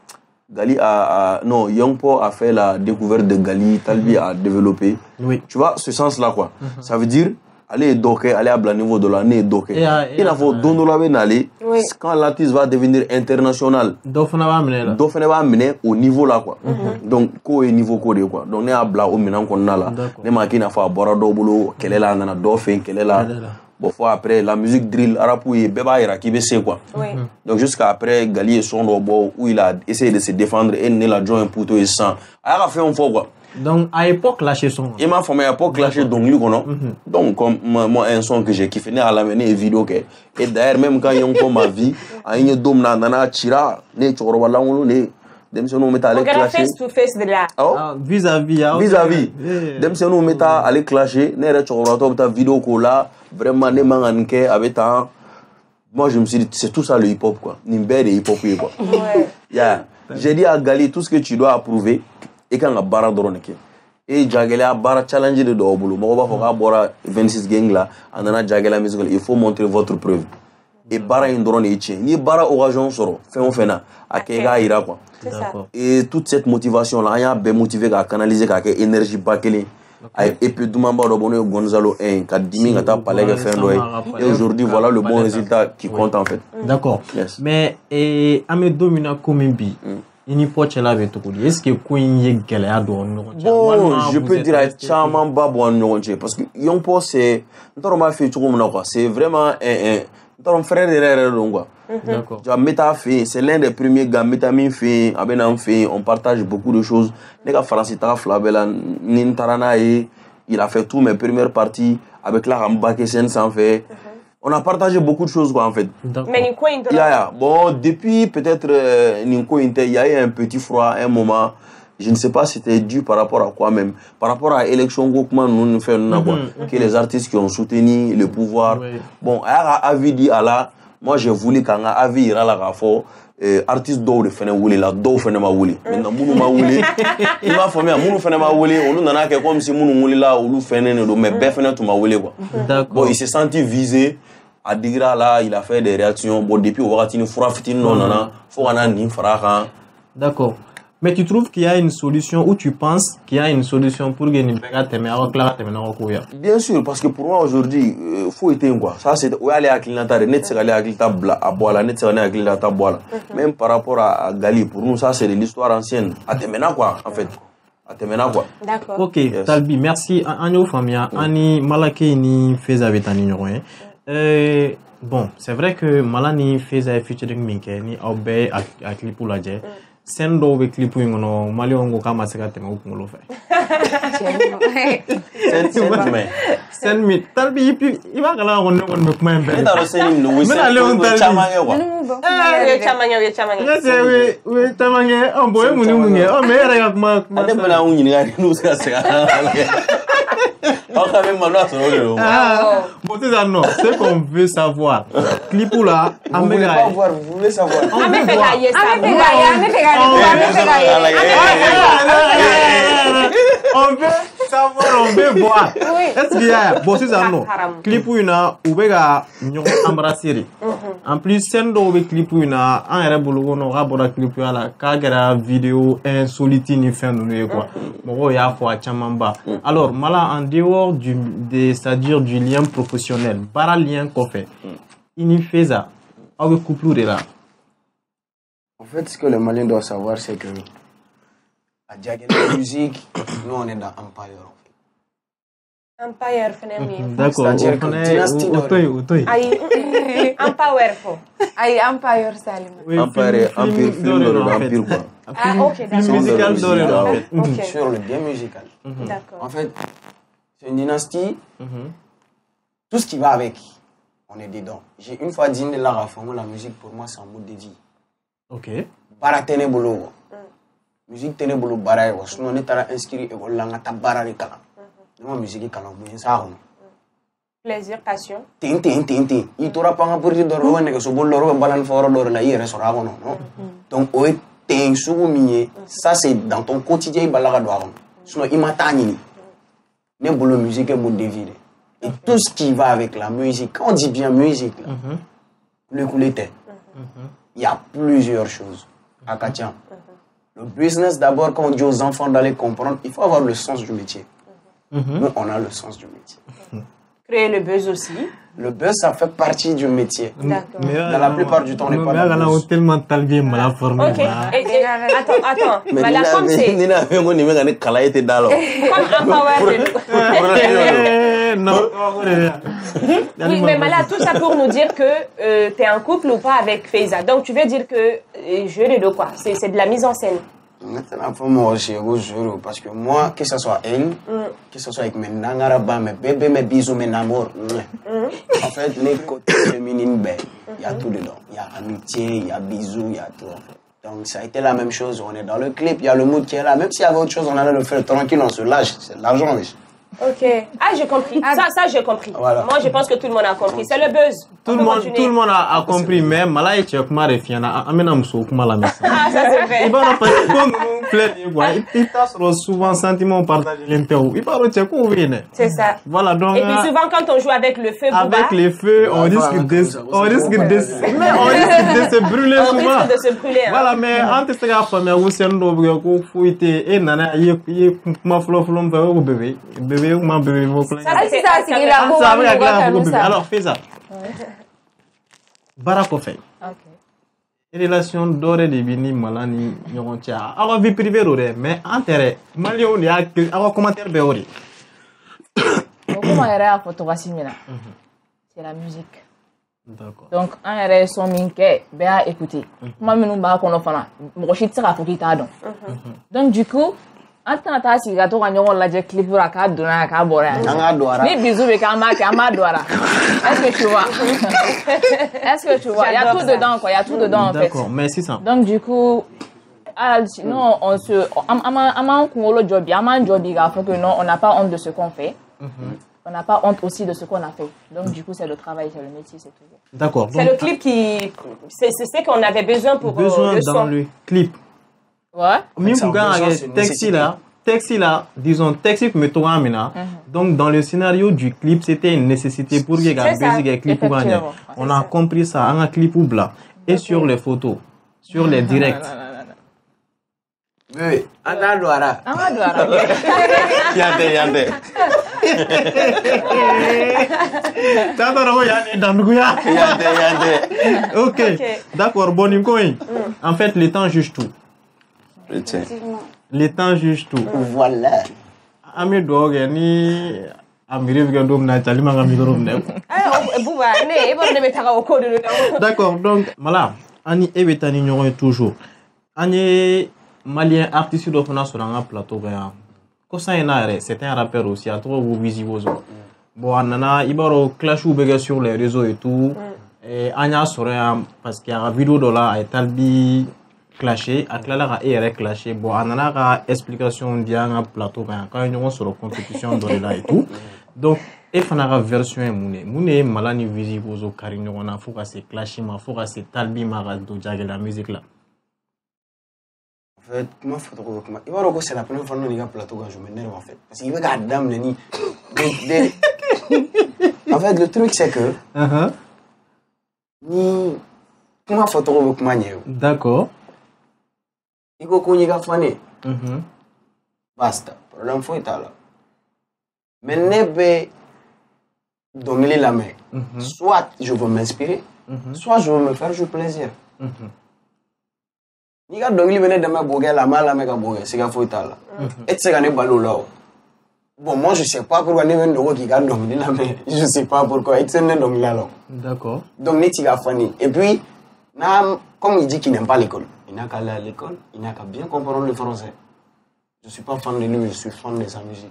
Gali a, a, non, Young Po a fait la découverte de Gali, Talbi mm-hmm. a développé. Oui. Tu vois, ce sens-là, quoi. Mm-hmm. Ça veut dire, aller docker, aller à bas niveau de l'année docker. Il a faut donner la benale. Quand l'artiste va devenir international, Dauphin va mener là. Dauphin va mener au niveau là, quoi. Mm-hmm. Donc, quoi est niveau codé, quoi. Donc, on est à bas au maintenant qu'on a là. On est marqué n'a pas boire d'obolo, quelle est là, on a Dauphin, quelle est là. Bon, fois après, la musique drill, Arapouye, Beba Iraki, B C, quoi. Oui. Donc, jusqu'à après, Gali et son robot, où il a essayé de se défendre, et il a joué un poteau et sang. Il a fait un faux, quoi. Donc, à l'époque, lâché son. Il m'a formé à l'époque, lâché donc, lui, quoi, donc, comme moi, un son que j'ai kiffé, à l'amener, une vidéo, et d'ailleurs, même quand il y a encore ma vie, à une dôme, nana, tira, ne, tu vois, là, on est. Dem se nous met à aller clasher. Face to face de là. Ah, vis-à-vis. Vis-à-vis. Dem se nous met à aller clasher. Ne reste pas ta vidéo là. Vraiment, ne manganke avec un. Moi, je me suis dit, c'est tout ça le hip-hop, quoi. Nimbe de hip-hop, quoi. Ouais. Yeah. J'ai dit à Gali, tout ce que tu dois approuver, et quand on a barra d'oroneke. Et Jagele a barra challenge de doboulou. Moi, on va faire vingt-six gang là. On a Jagele musical. Il faut montrer votre preuve. Et barra une drone et tient. Ni barra orageon soro. Fait on fait na. À Kega ira, quoi. C'est ça. Et toute cette motivation là, il y a bien motivé à canaliser à quelle énergie bakelé. Et puis tout le monde Gonzalo un, qui a dix mille à palais faire et aujourd'hui voilà le bon résultat qui compte en fait. D'accord. Yes. Mais et Amé Domina Komembi, il n'y pas de là avec tout. Est-ce que Queen y galère dans bon, je peux dire à Chaman Babouan parce que Yongpo c'est normal fait tout comme quoi. C'est vraiment un un frère de Rongo. D'accord. C'est l'un des premiers gars, Métamine fait, Abenam fait, on partage beaucoup de choses. Les gars français, Flabella, Nintarana, il a fait toutes mes premières parties avec la Rambakesen sans fait. On a partagé beaucoup de choses, quoi, en fait. Mais Ninko Inter. Yeah, yeah. Bon, depuis peut-être euh, Ninko Inter, il y a eu un petit froid, un moment. Je ne sais pas si c'était dû par rapport à quoi même. Par rapport à l'élection Gokman, nous faisons mm -hmm. que les artistes qui ont soutenu le pouvoir. Oui. Bon, à avis dit à la, moi j'ai voulu qu'un avis ira la rafo. Artiste d'eau de fene wuli la d'eau fene ma wuli. Maintenant, mounou ma wuli. Il m'a formé à mounou fene ma wuli. On nous en a que comme si mounou wuli là, ou lou fene ne do, mais bé fene tout ma wuli quoi. Bon, il s'est senti visé. À Digra là, il a fait des réactions. Bon, depuis au Waratini, Foura Fitine, non, non, non. Faut qu'on a ni Farahan. D'accord. Mais tu trouves qu'il y a une solution, ou tu penses qu'il y a une solution pour que nous puissions. Bien sûr, parce que pour moi aujourd'hui, il faut éteindre quoi. Ça c'est où aller à Kilinata, net c'est aller à Kilita à Boala, net c'est aller à Kilita Boala. Même par rapport à Gali, pour nous ça c'est de l'histoire ancienne. À Temena quoi, en fait. À Temena quoi. D'accord. Ok, yes. Talbi, merci. Anio Famia, Ani Malake ni Feza Betani Nyouen. Bon, c'est vrai que Malani Feza featuring Minke ni Aubé à Clipulaje. Sen do be clip yin no mali ongo kama seka teme ko ngolo fe sen sen me sen mi Talbi ipi iba kala ko no me kuma embe na ro sen no we sen chamange wa eh chamange we chamange yes we we chamange on boy muni muni o me era ga kuma ade bala unyi ni ga no seka seka on même maintenant sur le ah bon c'est ça non c'est qu'on veut savoir clip là vous voulez pas voir vous voulez savoir on veut voir on veut savoir, on veut voir. Est-ce qu'il y a, bon, c'est ça, non. Clip où il y a, où il y a, embrasser. En plus, c'est un clip où il y a, un rebolo, on aura bon clip où il y a la caméra vidéo insolite ni fin de nous quoi. Bon, il y a fois chamamba. Alors, mala en dehors du, de, c'est-à-dire du lien professionnel, par lien qu'on fait, il y fait ça, avec couple de là. En fait, ce que le Malien doit savoir, c'est que à Djagala Musique, nous on est dans Empire. Empire, finalement. D'accord. C'est-à-dire que Dynasty Doré. Aïe, Empire, faut. Aïe, Empire, Salim. Empire, Empire, film de l'Empire, quoi. Ah, ok, d'accord. Film musical Doré, en fait. Ok. Sur le bien musical. D'accord. En fait, c'est une dynastie. Tout ce qui va avec, on est dedans. J'ai une fois dit de la la musique, pour moi, c'est un mot de vie. Ok. Baratene Bolo. musique tene bolo bara wa sinon ne tara inscrit école la ngata bara de kala ne ma musique kala bu sa hono plaisir passion tin tin tin tin i tora panga pour dire ro ne so bol ro balan foro do la i restaurant hono non donc o ten sugu minier ça c'est dans ton quotidien i balaga do hono sinon i matani ni ne bolo musique est mon dévide et tout ce qui va avec la musique quand on dit bien musique là le couleté il y a plusieurs choses à Katian. Le business, d'abord, quand on dit aux enfants d'aller comprendre, il faut avoir le sens du métier. Mm-hmm. Nous, on a le sens du métier. Créer le buzz aussi. Le buzz, ça fait partie du métier. D'accord. Dans la plupart du temps, on n'est pas dans le buzz. On est tellement talbié, mal informé. Ok. Et, et, attends, attends. Mais là, comme c'est... Comme Empower. Non. Oui, mais Mala, tout ça pour nous dire que euh, tu es en couple ou pas avec Faiza. Donc, tu veux dire que euh, je les deux quoi. C'est de la mise en scène. Maintenant, pour moi aussi, parce que moi, que ce soit elle, mm. que ce soit avec mes nangaraba, mes bébés, mes bisous, mes amours, mm. en fait, les côtés féminines, il y a tout dedans. Il y a amitié, il y a bisous, il y a tout. En fait. Donc, ça a été la même chose. On est dans le clip, il y a le mood qui est là. Même s'il y avait autre chose, on allait le faire tranquille, on se lâche. C'est de l'argent, oui. Ok. Ah, j'ai compris. Ça, ça j'ai compris. Voilà. Moi, je pense que tout le monde a compris. C'est le buzz. Tout le monde, tout le monde a, a compris, mais Mala et Tchekma refiana, amena mso kuma la messe. Ah, ça c'est vrai. Il va pas comme nous plaît, quoi. Il passe souvent sentiment partage l'interview. Il va retenir qu'on vienne. C'est ça. Voilà donc. Et puis souvent quand on joue avec le feu, avec les feux, on risque de, on risque de, mais on risque de se brûler souvent. On risque de se brûler. Voilà, mais entre ces gars, famille, vous c'est un doble coup fouillé et nana, il y ma flot flot va au bébé, bébé ou ma bébé. Ça c'est ça, c'est la ça avec la bébé. Alors fais ça. Barako fait. Relation d'ore de bini malani nyontia. Alors vie privée rore, mais intérêt. Malio ni a, alors commentaire beori. Comment est la photographie mina? C'est la musique. D'accord. Donc un erreur son minke, bien écouter. Moi nous ba kono fana. Mo shi tsaka foki ta don. Donc du coup Anta ta si gato ka ɲɔgɔn lajɛ clip ra ka donna ka bɔra yan. Ni bisou bɛ k'an b'a kɛ an b'a don a la. Est-ce que tu vois? Est-ce que tu vois? Il y a tout dedans quoi, il y a tout dedans en fait. D'accord, mais c'est ça. Donc du coup, non, on se, on m'en kunkolo jobi, on m'en jobi k'a fɔ que non, on n'a pas honte de ce qu'on fait. On n'a pas honte aussi de ce qu'on a fait. Donc du coup, c'est le travail, c'est le métier, c'est tout. D'accord. C'est le clip qui, c'est ce qu'on avait besoin pour besoin le dans le clip. Ouais. Même pour gagner texte là, texte là, disons texte me tourne mina. Donc dans le scénario du clip, c'était une nécessité pour qu'il y ait un clip pour gagner. On a compris ça, un clip ou blanc et sur les photos, sur les directs. Oui, anda douara. Anda douara. Yande yande. T'as pas yande danduya. Yande yande. Ok, d'accord, bon incoin. En fait, le temps juge tout. Le temps juge tout. Voilà. Ami dog ni amiri vigandom na talima ngamigorom ne. Ah, bouba, ne, ebo ne betaka au code de. D'accord, donc mala ani ebetani nyoy toujours. Ani malien artiste do fana sur un plateau ga. Ko ça ena c'est un rappeur aussi à trop vous visibles. Bon anana ibaro clash ou bega sur les réseaux et tout. Et anya sora parce qu'il y a une vidéo de là et talbi clashé, à Clara et clashé. Bon, on a une explication d'un plateau quand on est sur la compétition de là et tout. Donc, il faut une version moune. Moune malani visible aux carines. On a faut que c'est clashé, mais faut que c'est talbi marad de la musique là. En fait, comment faut comment il va dire que c'est la première fois que on a plateau quand je m'énerve en fait. Parce qu'il veut garder dame neni. En fait, le truc c'est que ni comment faut trouver comment d'accord. Iko kunyiga fane. Mhm. Basta. Problème foi ta là. Mais nebe dominer la main. Soit je veux m'inspirer, soit je veux me faire du plaisir. Ni ga dominer bene de ma bogue la mala me ga bogue, c'est ga foi ta là. Et c'est ga ne balo là. Bon, moi je sais pas pourquoi ne ven dogo qui ga dominer la main. Je sais pas pourquoi et c'est ne dominer là. D'accord. Donc ni ti ga fane. Et puis na comme il dit qu'il n'aime pas l'école. Il n'a qu'à aller à l'école, il n'a qu'à bien comprendre le français. Je ne suis pas fan de lui, je suis fan de sa musique.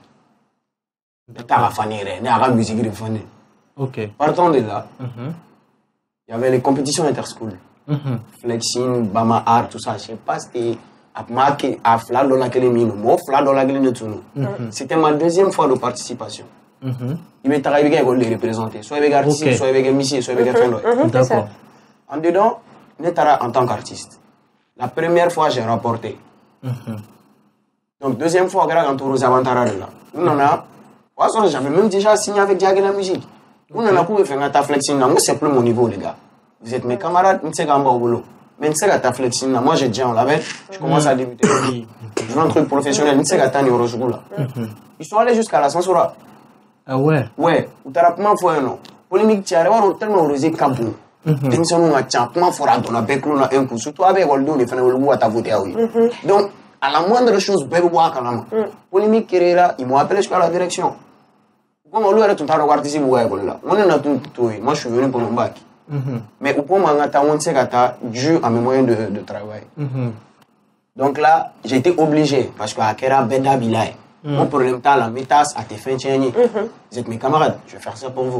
Ok. Partons de là, mm-hmm. Il y avait les compétitions interschool. Mm-hmm. Flexing, Bama Art, tout ça. Je ne sais pas, c'était à fla dans laquelle il m'a fla dans laquelle il C'était ma deuxième fois de participation. Il m'est arrivé à les représenter, soit avec artiste, soit avec monsieur, soit avec un D'accord. En dedans, Netara en tant qu'artiste. La première fois, j'ai rapporté. Donc, deuxième fois, quand on a avantara là. On en a. J'avais même déjà signé avec Diag la musique. On en a pour faire ta flexion. Moi, c'est plus mon niveau, les gars. Vous êtes mes camarades, on sait qu'en bas au boulot. Mais on sait qu'à ta flexion. Moi, j'ai déjà en la je commence à débuter. Je veux un truc professionnel, on sait qu'à ta niveau là. Ils sont allés jusqu'à la censura. Ah ouais? Ouais, ou t'as rapidement fait un nom. Polémique, tu as tellement osé Campou. Tension nous a tient, comment fera dans la bec, on a un coup. Surtout avec Goldo, les fans de l'Ouah, t'as voté à oui. Donc, à la moindre chose, bébé bois quand même. Polémique qui est là, ils m'ont appelé jusqu'à la direction. Comme on lui a tout à l'heure participer à là. On est dans tout, moi je suis venu pour mon bac. Mais au point où on sait que dû à mes moyens de, de travail. Donc là, j'ai été obligé, parce que à Kera Benda Bilay. Mon problème, t'as la métasse à tes fins de Vous êtes mes camarades, je vais faire ça pour vous.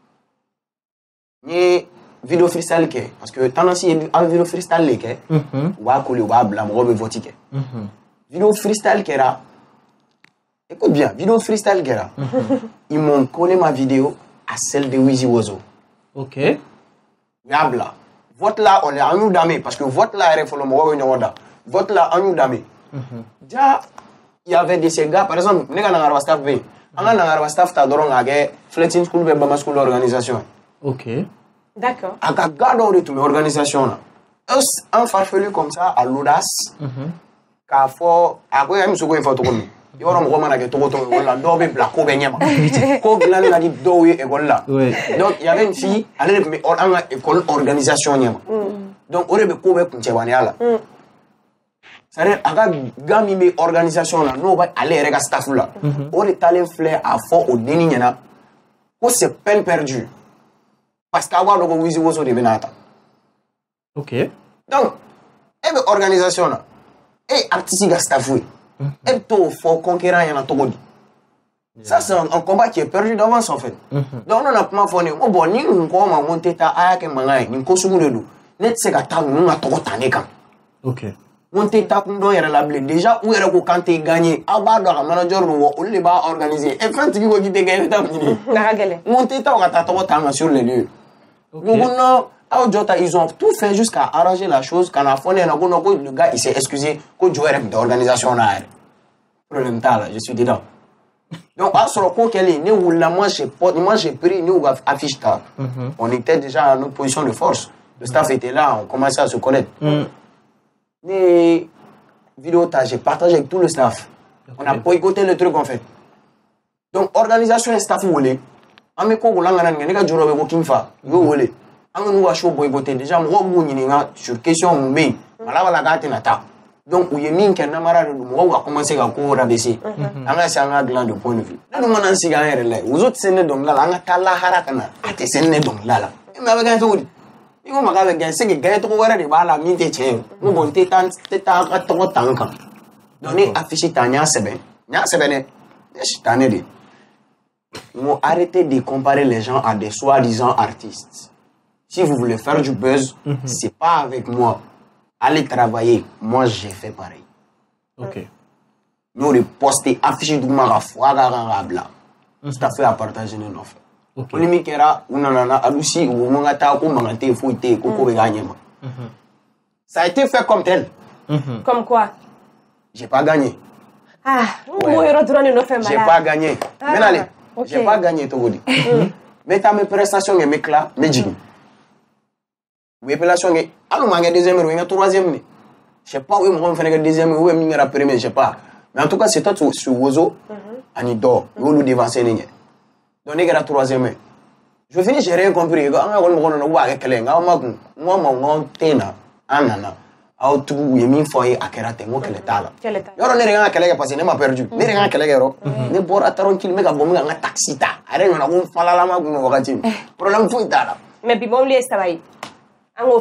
Ni vidéo freestyle, parce que tant aussi, un vidéo freestyle, ou à coller, ou à blâmer, ou à voter. Vidéo freestyle, qui est là. Écoute bien, vidéo freestyle, qui est là. Ils m'ont collé ma vidéo à celle de Wizy Wozo. Ok. Yabla. Vote là, on est en nous d'amé, parce que vote là, il faut le mot, vote là, en nous d'amé. Déjà, il y avait des ces gars, par exemple, nous avons un staff, nous avons un staff, tu as un Flexing School, mais pas school organisation. Ok. D'accord. À un gars dans les organisations, un farfelu comme ça, à l'audace, qu'à fort, après, il y a une seconde photo comme il y a un roman qui est tout autant, il y a un dobe black, il y a un a dit dowe et voilà. Donc, il y avait une fille, elle est en école organisation. Donc, on est de couper pour Tchèvaniala. C'est-à-dire, à gami me organisation là, nous va aller avec staff là. On est allé faire à fond au déni là. C'est peine perdue. Parce qu'avoir le Wizy Wozo de Benata. Ok. Donc, et organisation là, et artistique staff oui. Et tout faut conquérir y en a tout dit. Ça c'est un, un combat qui est perdu d'avance en fait. Donc on a pas fait on bon ni on comment monter ta aya que mangai ni ko sumu de do. Net se ga ta nous na to tane kan. Ok. Monter ta kundo yere la blé déjà où est ko quand tu gagné aba do manager no on les ba organiser et quand tu go qui te gagner ta fini. Na gagné. Monter ta ta to tane sur les lieux. Donc non ils ont tout fait jusqu'à arranger la chose. Quand la fois, le gars il s'est excusé que je suis d'organisation. Problème là, je suis dedans. Donc, à ce moment là, moi j'ai pris une affiche. On était déjà en position de force. Le staff était là, on commençait à se connaître. Les vidéos, j'ai partagé avec tout le staff. On a boycotté le truc en fait. Donc, organisation et staff, vous voulez. On me dit que vous voulez. On a show boycotté déjà moi sur question mais voilà la gâte nata donc où est min qu'un amarade moi on a commencé à courir rabaisser on a c'est un gland de point de vue nous maintenant si gagner là vous autres c'est né donc là on a tala harakana ate c'est né donc là là mais avec un tout il faut m'avoir gagner c'est que gagner trop voilà de bala min te tien nous bon te tant te tant trop tant quand donner afficher tania c'est bien nya c'est bien c'est tane de nous arrêter de comparer les gens à des soi-disant artistes. Si vous voulez faire du buzz, mm-hmm. c'est pas avec moi. Allez travailler. Moi, j'ai fait pareil. Ok. Nous, on posté affiché du marafou, agarabla. C'est à fait à partager nos offres. Ok. Polémique era, on en a alusi, ou mangata, ou mangate, fouité, koko gagné. Ça a été fait comme tel. Mm-hmm. Comme quoi? J'ai pas gagné. Ah, ouais. J'ai pas gagné. Ah, mais allez, okay. J'ai pas gagné, tout le monde. Mais t'as mes prestations et mes clats, mes jigs. Oui, appellation, alors, on a deuxième, on a troisième. Je sais pas où on fait le deuxième, où on a le premier, je sais pas. Mais en tout cas, c'est tout sur Wozo, on y dort, on nous dévancer. Donc, on a le troisième. Je finis, j'ai rien compris. On a un peu de moi, mon téna, anana, à tout, il y a mis foyer à Kerate, moi, quel état là. Quel état? On n'est rien à Kelly parce qu'il m'a perdu. N'est rien à Kelly, ne pourra pas qu'il me gagne un taxi. Arrête, on a un falalama, on va dire. Problème fou, là. Mais puis bon, lui, ça va y. En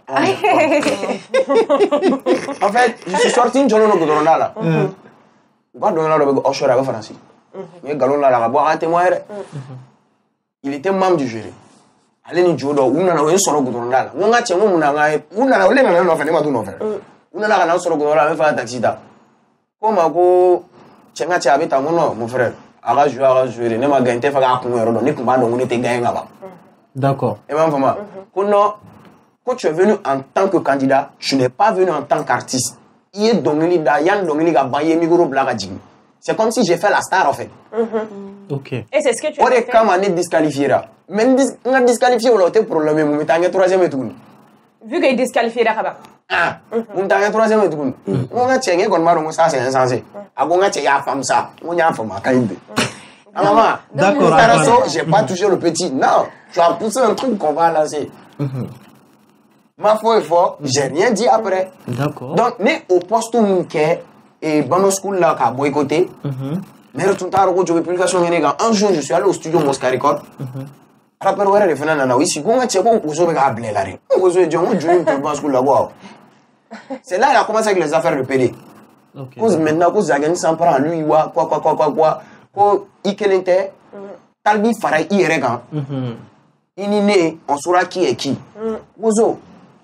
fait, je suis sorti de l'eau de là. Pas de l'eau de Oshora, Francis. Mais Galon là, boire un témoin. Il était membre du jury. Allez, nous jouons, on a un solo de là. On a tenu, on a un, on a un, on a un, on a un, On a la sur le gouvernement, on fait un taxi. Comme à quoi, tu as dit à mon frère, à la jouer, à la jouer, ne m'a gagné, faire un coup, ne peut pas nous était gagné là-bas. D'accord. Et même vraiment, quand tu es venu en tant que candidat, tu n'es pas venu en tant qu'artiste. Il est Dominique Dayan, Dominique Abaye, Migoro Blagadjing. C'est comme si j'ai fait la star en fait. Ok. Et c'est ce que tu as fait. Quand on est disqualifié là, même on a disqualifié, on a été problème, mais tu as un troisième et tout. Vu qu'il est disqualifié là-bas. Ah, on a un troisième et tout. On a tenu qu'on m'a dit ça, c'est insensé. On a tenu à femme ça, on a femme à Kaïbe. Ah maman, d'accord. J'ai pas touché le petit. Non, tu as poussé un truc qu'on va lancer. Ma foi est fort, j'ai rien dit après. D'accord. Donc, né au poste où on est, et Bano School là, qui a boycotté, mais tout à l'heure, j'ai publication, un jour, je suis allé au studio Mosca Record. Rappel, ouais, les fenêtres, là, oui, si on a tché, on peut pas blé là. On peut dire, on joue une Bano School là, wow. C'est là, il a commencé avec les affaires de P D. Cause maintenant, cause Zagan s'en prend, lui, quoi, quoi, quoi, quoi, quoi, quoi, il était, Talbi Faray, il est régal. Il est né, on saura qui est qui. Ozo.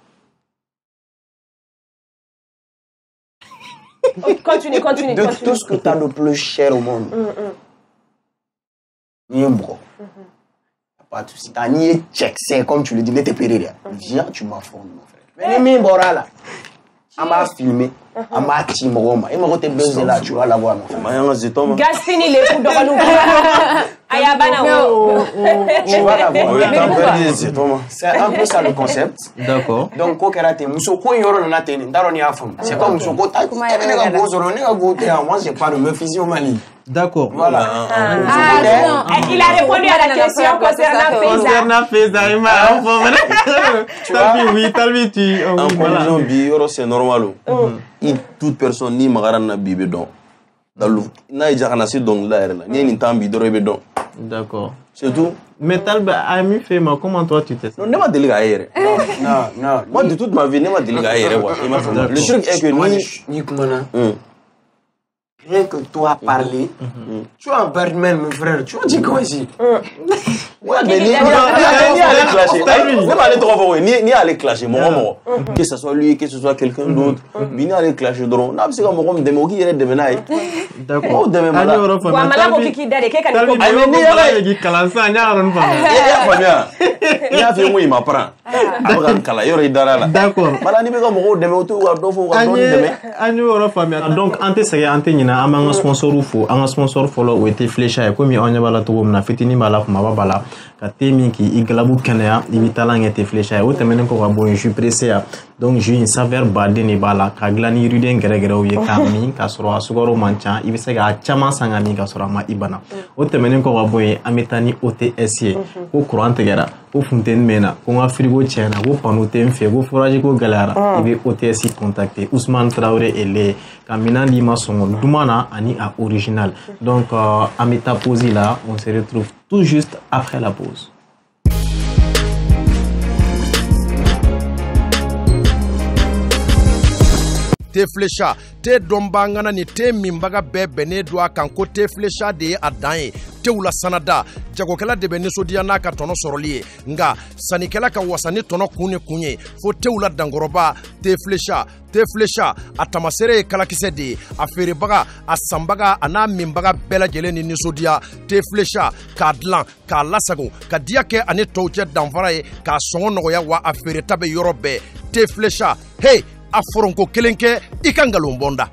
Continue, continue. De continue. tout ce que tu as le plus cher au monde. Ni un bro. Pas de soucis. T'as ni check, c'est comme tu le dis, mais t'es péré. Viens, tu m'as formé, mon frère. Mais ni bora là. On m'a filmé. On m'a timé. Et moi, t'es baisé là, tu vas la voir, mon frère. Gaspini les coups de relou. Ayabana. Tu vas la voir. C'est un peu ça le concept. D'accord. Donc, quoi qu'elle a été, Moussoko yoro n'a été, Daroni a femme. C'est comme Moussoko, t'as dit, moi, j'ai pas de me fusil au Mali. D'accord. Voilà. Ah, il a répondu à la question concernant Feza. Concernant Feza, il m'a informé. Talbi, oui, Talbi, tu. En conclusion, Biyoro, c'est normal. Toute personne, ni Magarana Bibedon. Dans le. N'a déjà rien à donc là, ni une temps Bidoro Bedon. D'accord. C'est tout. Mais Talbi, ami Fema, comment toi tu t'es senti? Non, ne m'a délégué ailleurs. Non, non. Moi, de toute ma vie, ne m'a délégué ailleurs. Le truc est que ni. Rien que toi parler, tu es un Birdman, mon frère. Tu as dit quoi ici? Ouais, mais ni aller clasher. Ne pas aller trop fort, ni aller clasher, mon moment. Que ce soit lui, que ce soit quelqu'un d'autre, ni aller clasher drôle. Non, c'est comme mon démo qui est de menaille. D'accord. Demain malade. Wa mala ko kiki dare ke kan ko. Talbi, mais ni ala qui kalansa, nya ron fa. Il y a il y a fait moi il m'apprend. Après kala yoro idara la. D'accord. Mala ni be ko mo demain auto wa do fo wa do demain. Anyo ro famia. Donc ante sege ante nyina amanga sponsor fo, anga sponsor folo o était flécha comme on y bala to na fitini bala kuma bala. Ka temi ki iglabu kenea ibitala ngete flécha o temenen ko bo je suis pressé. Donc j'ai une saveur badeni bala ka glani ruden gere-gere o ye kami ka soro asugoro mancha ibise ga chama sanga mi ka soro ma ibana. O temenen ko bo ye ametani O T S ko courant tegera ko fontaine mena ko nga frigo tiena ko panote mfe ko forage ko galara ibe O T S contacter Ousmane Traoré ele kamina di masongo dumana ani a original. Donc euh, à Meta Posi là, on se retrouve tout juste après la pause. Te flecha te dombangana ni te mimbaga bebe ne doa kanko te flecha de adanye te ula sanada jagokela de beneso diana ka tono soroliye nga sanikela ka wasani tono kunye kunye fo te ula dangoroba te flecha te flecha atamasere kalakise de afere baga asambaga ana mimbaga bela jeleni nisodia te flecha ka dlan ka lasago ka diake ane tawche danfaraye ka songo nogoya wa afere tabe yorobe te flecha hey a foronko kelenke ikangalon bonda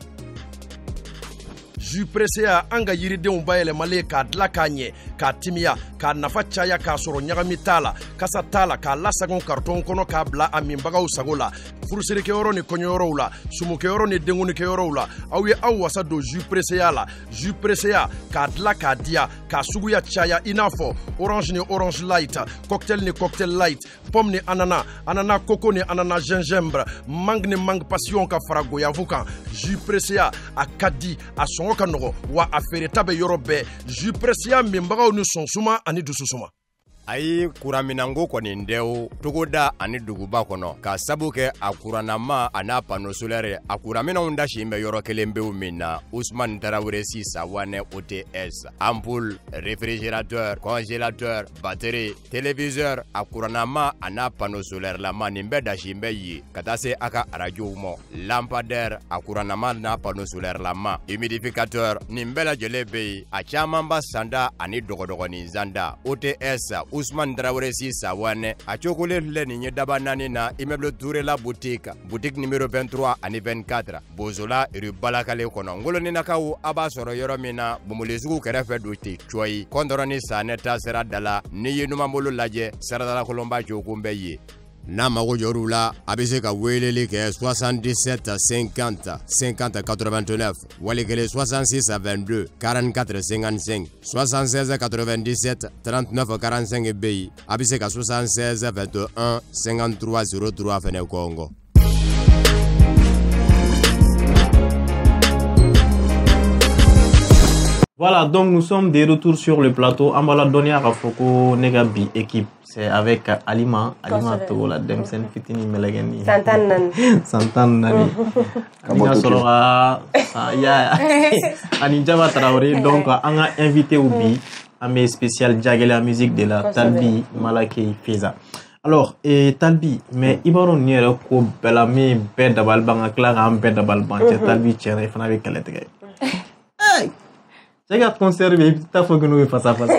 ju presea anga yiridenw bayɛlɛmale k'a dila k'a ɲɛ k'a timiya k'a nafa caya k'a sɔrɔ ɲagami t'a la kasa t'a la k'a lasagon karton kɔnɔ k'a bila a minbagaw sago la furusirikɛyɔrɔ ni kɔɲɔyɔrɔw la sumukɛyɔrɔ ni denkunikɛyɔrɔw la aw ye aw wasa don ju preseya la ju preseya k'a dila k'a diya k'a suguya caya i n'a fɔ orange ni orange light cocktail ni cocktail light pomme ni anana anana koko ni anana gingembre mangue ni mangue passion ka fara goyavu kan ju preseya a ka di a sɔngɔ ka nɔgɔ wa a feereta bɛ yɔrɔ bɛɛ ju preseya minbagaw ni sɔnsuma ani dususuma ayi kuraminango kɔni ndɛw togoda ani duguba kɔnɔ ka sabu kɛ a kuranama ana pano solaire a kuraminanw dasi bɛ yɔrɔ kelen bew min na Ousmane Tarawele Sawane O T S ampoule réfrigérateur congélateur batterie téléviseur a kuranama ana pano solaire lama nin bɛ dasi bɛ ye ka taa se a ka arajow ma lampadaire a kuranama na pano solaire lama humidificateur nin bɛɛ lajɛlen be yen a caman ba sanda ani dɔgɔdɔgɔnin zanda O T S Ousmane Tarawele Sawane a cokolen filɛ nin ye daba naani na immeuble Touré la boutique boutique numéro vingt-trois ani vingt-quatre Bozola rue Balakale kɔnɔ ngoloninakaw a b'a sɔrɔ yɔrɔ min na Bombolesugu kɛrɛfɛ do te coyi kɔndɔrɔni sanɛ ta sera dala ni ye numanbolo lajɛ saradala kolonba jokun bɛ ye n'a mago jɔr'u la a bɛ se ka weleli kɛ soixante-dix-sept cinquante cinquante quatre-vingt-neuf wali kelen soixante-six vingt-deux quarante-quatre cinquante-cinq soixante-seize quatre-vingt-dix-sept trente-neuf quarante-cinq bɛ yen a bɛ se ka soixante-seize vingt et un cinquante-trois zéro trois fɛnɛ kɔngɔ. Voilà, donc nous sommes de retour sur le plateau. Ambala Donia Rafoko Negabi équipe. C'est avec Alima. Alima Togola Demsen Fitini Melegani. Santan Santan Nani. Alima Solora. Ya. Anijaba Traoré. Donc, on a invité au bi. À mes spéciales Jagela musique de la Talbi Malake Feza. Alors, et Talbi, mais Ibaron Niere ko Belami Bedabal Banga Clara Bedabal Banche Talbi Tchère et Fanavi Kaletegay. Hey! J'ai qu'à te conserver, t'as fait que nous face à face.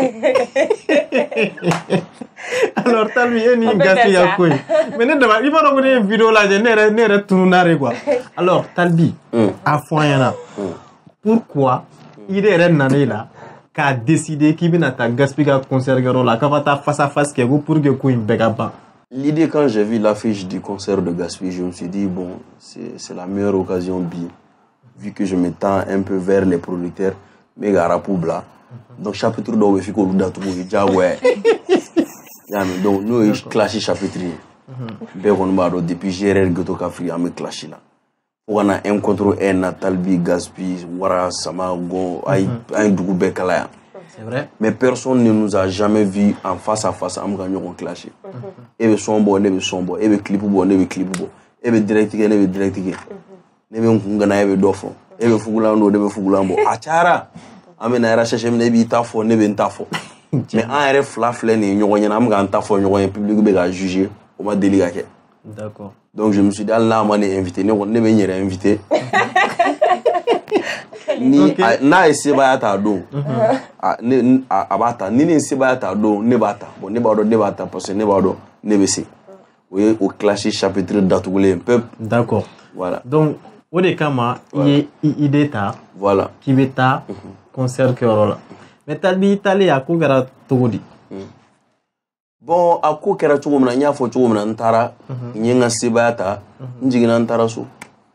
Alors, t'as lui, il y a une gâterie à quoi. Mais il va y une vidéo là, je n'ai pas tourné quoi. Alors, Talbi, à Foyana, pourquoi il est rentré là, qui a décidé qu'il vient à gaspiller à conserver là, qu'il va ta face à face, qu'il pour que vous ne. L'idée, quand j'ai vu l'affiche du concert de Gaspille, je me suis dit, bon, c'est la meilleure occasion, bi, vu que je me tends un peu vers les producteurs. Mais garapou bla donc chapitre do we fi ko da to bo jawé yami donc nous clash chapitre be ko ma do depuis gérer goto ka fri am clash là on a un contre un na Talbi Gaspille wara sama go ay ay dugu be kala ya c'est vrai mais personne ne nous a jamais vu en face à face am ga ñoko clash e be son bo ne be son bo e be clip bo ne be clip bo e be direct ke ne be direct ke ne be ngana e be dofo e be fugulando ne be fugulando achara amena era chercher ne bi tafo ne be ntafo mais en ref fla flé ni ñogo ñana am ga ntafo ñogo en public be ga juger o ma déliga ke d'accord donc je me suis dit Allah m'a invité ne ne be ñere invité ni na ese ba ya ta do a ne abata ni ne ese ba ya ta do ne bata bon ne ba do ne bata parce que ne ba do ne be se oui au clash chapitre d'Atougolé un peu d'accord voilà donc au décama il il déta voilà qui beta concert que rola mais Talbi Italie a ko gara togodi bon a ko kera cogo mina nya fo cogo mina ntara nyenga sibata njigina ntara so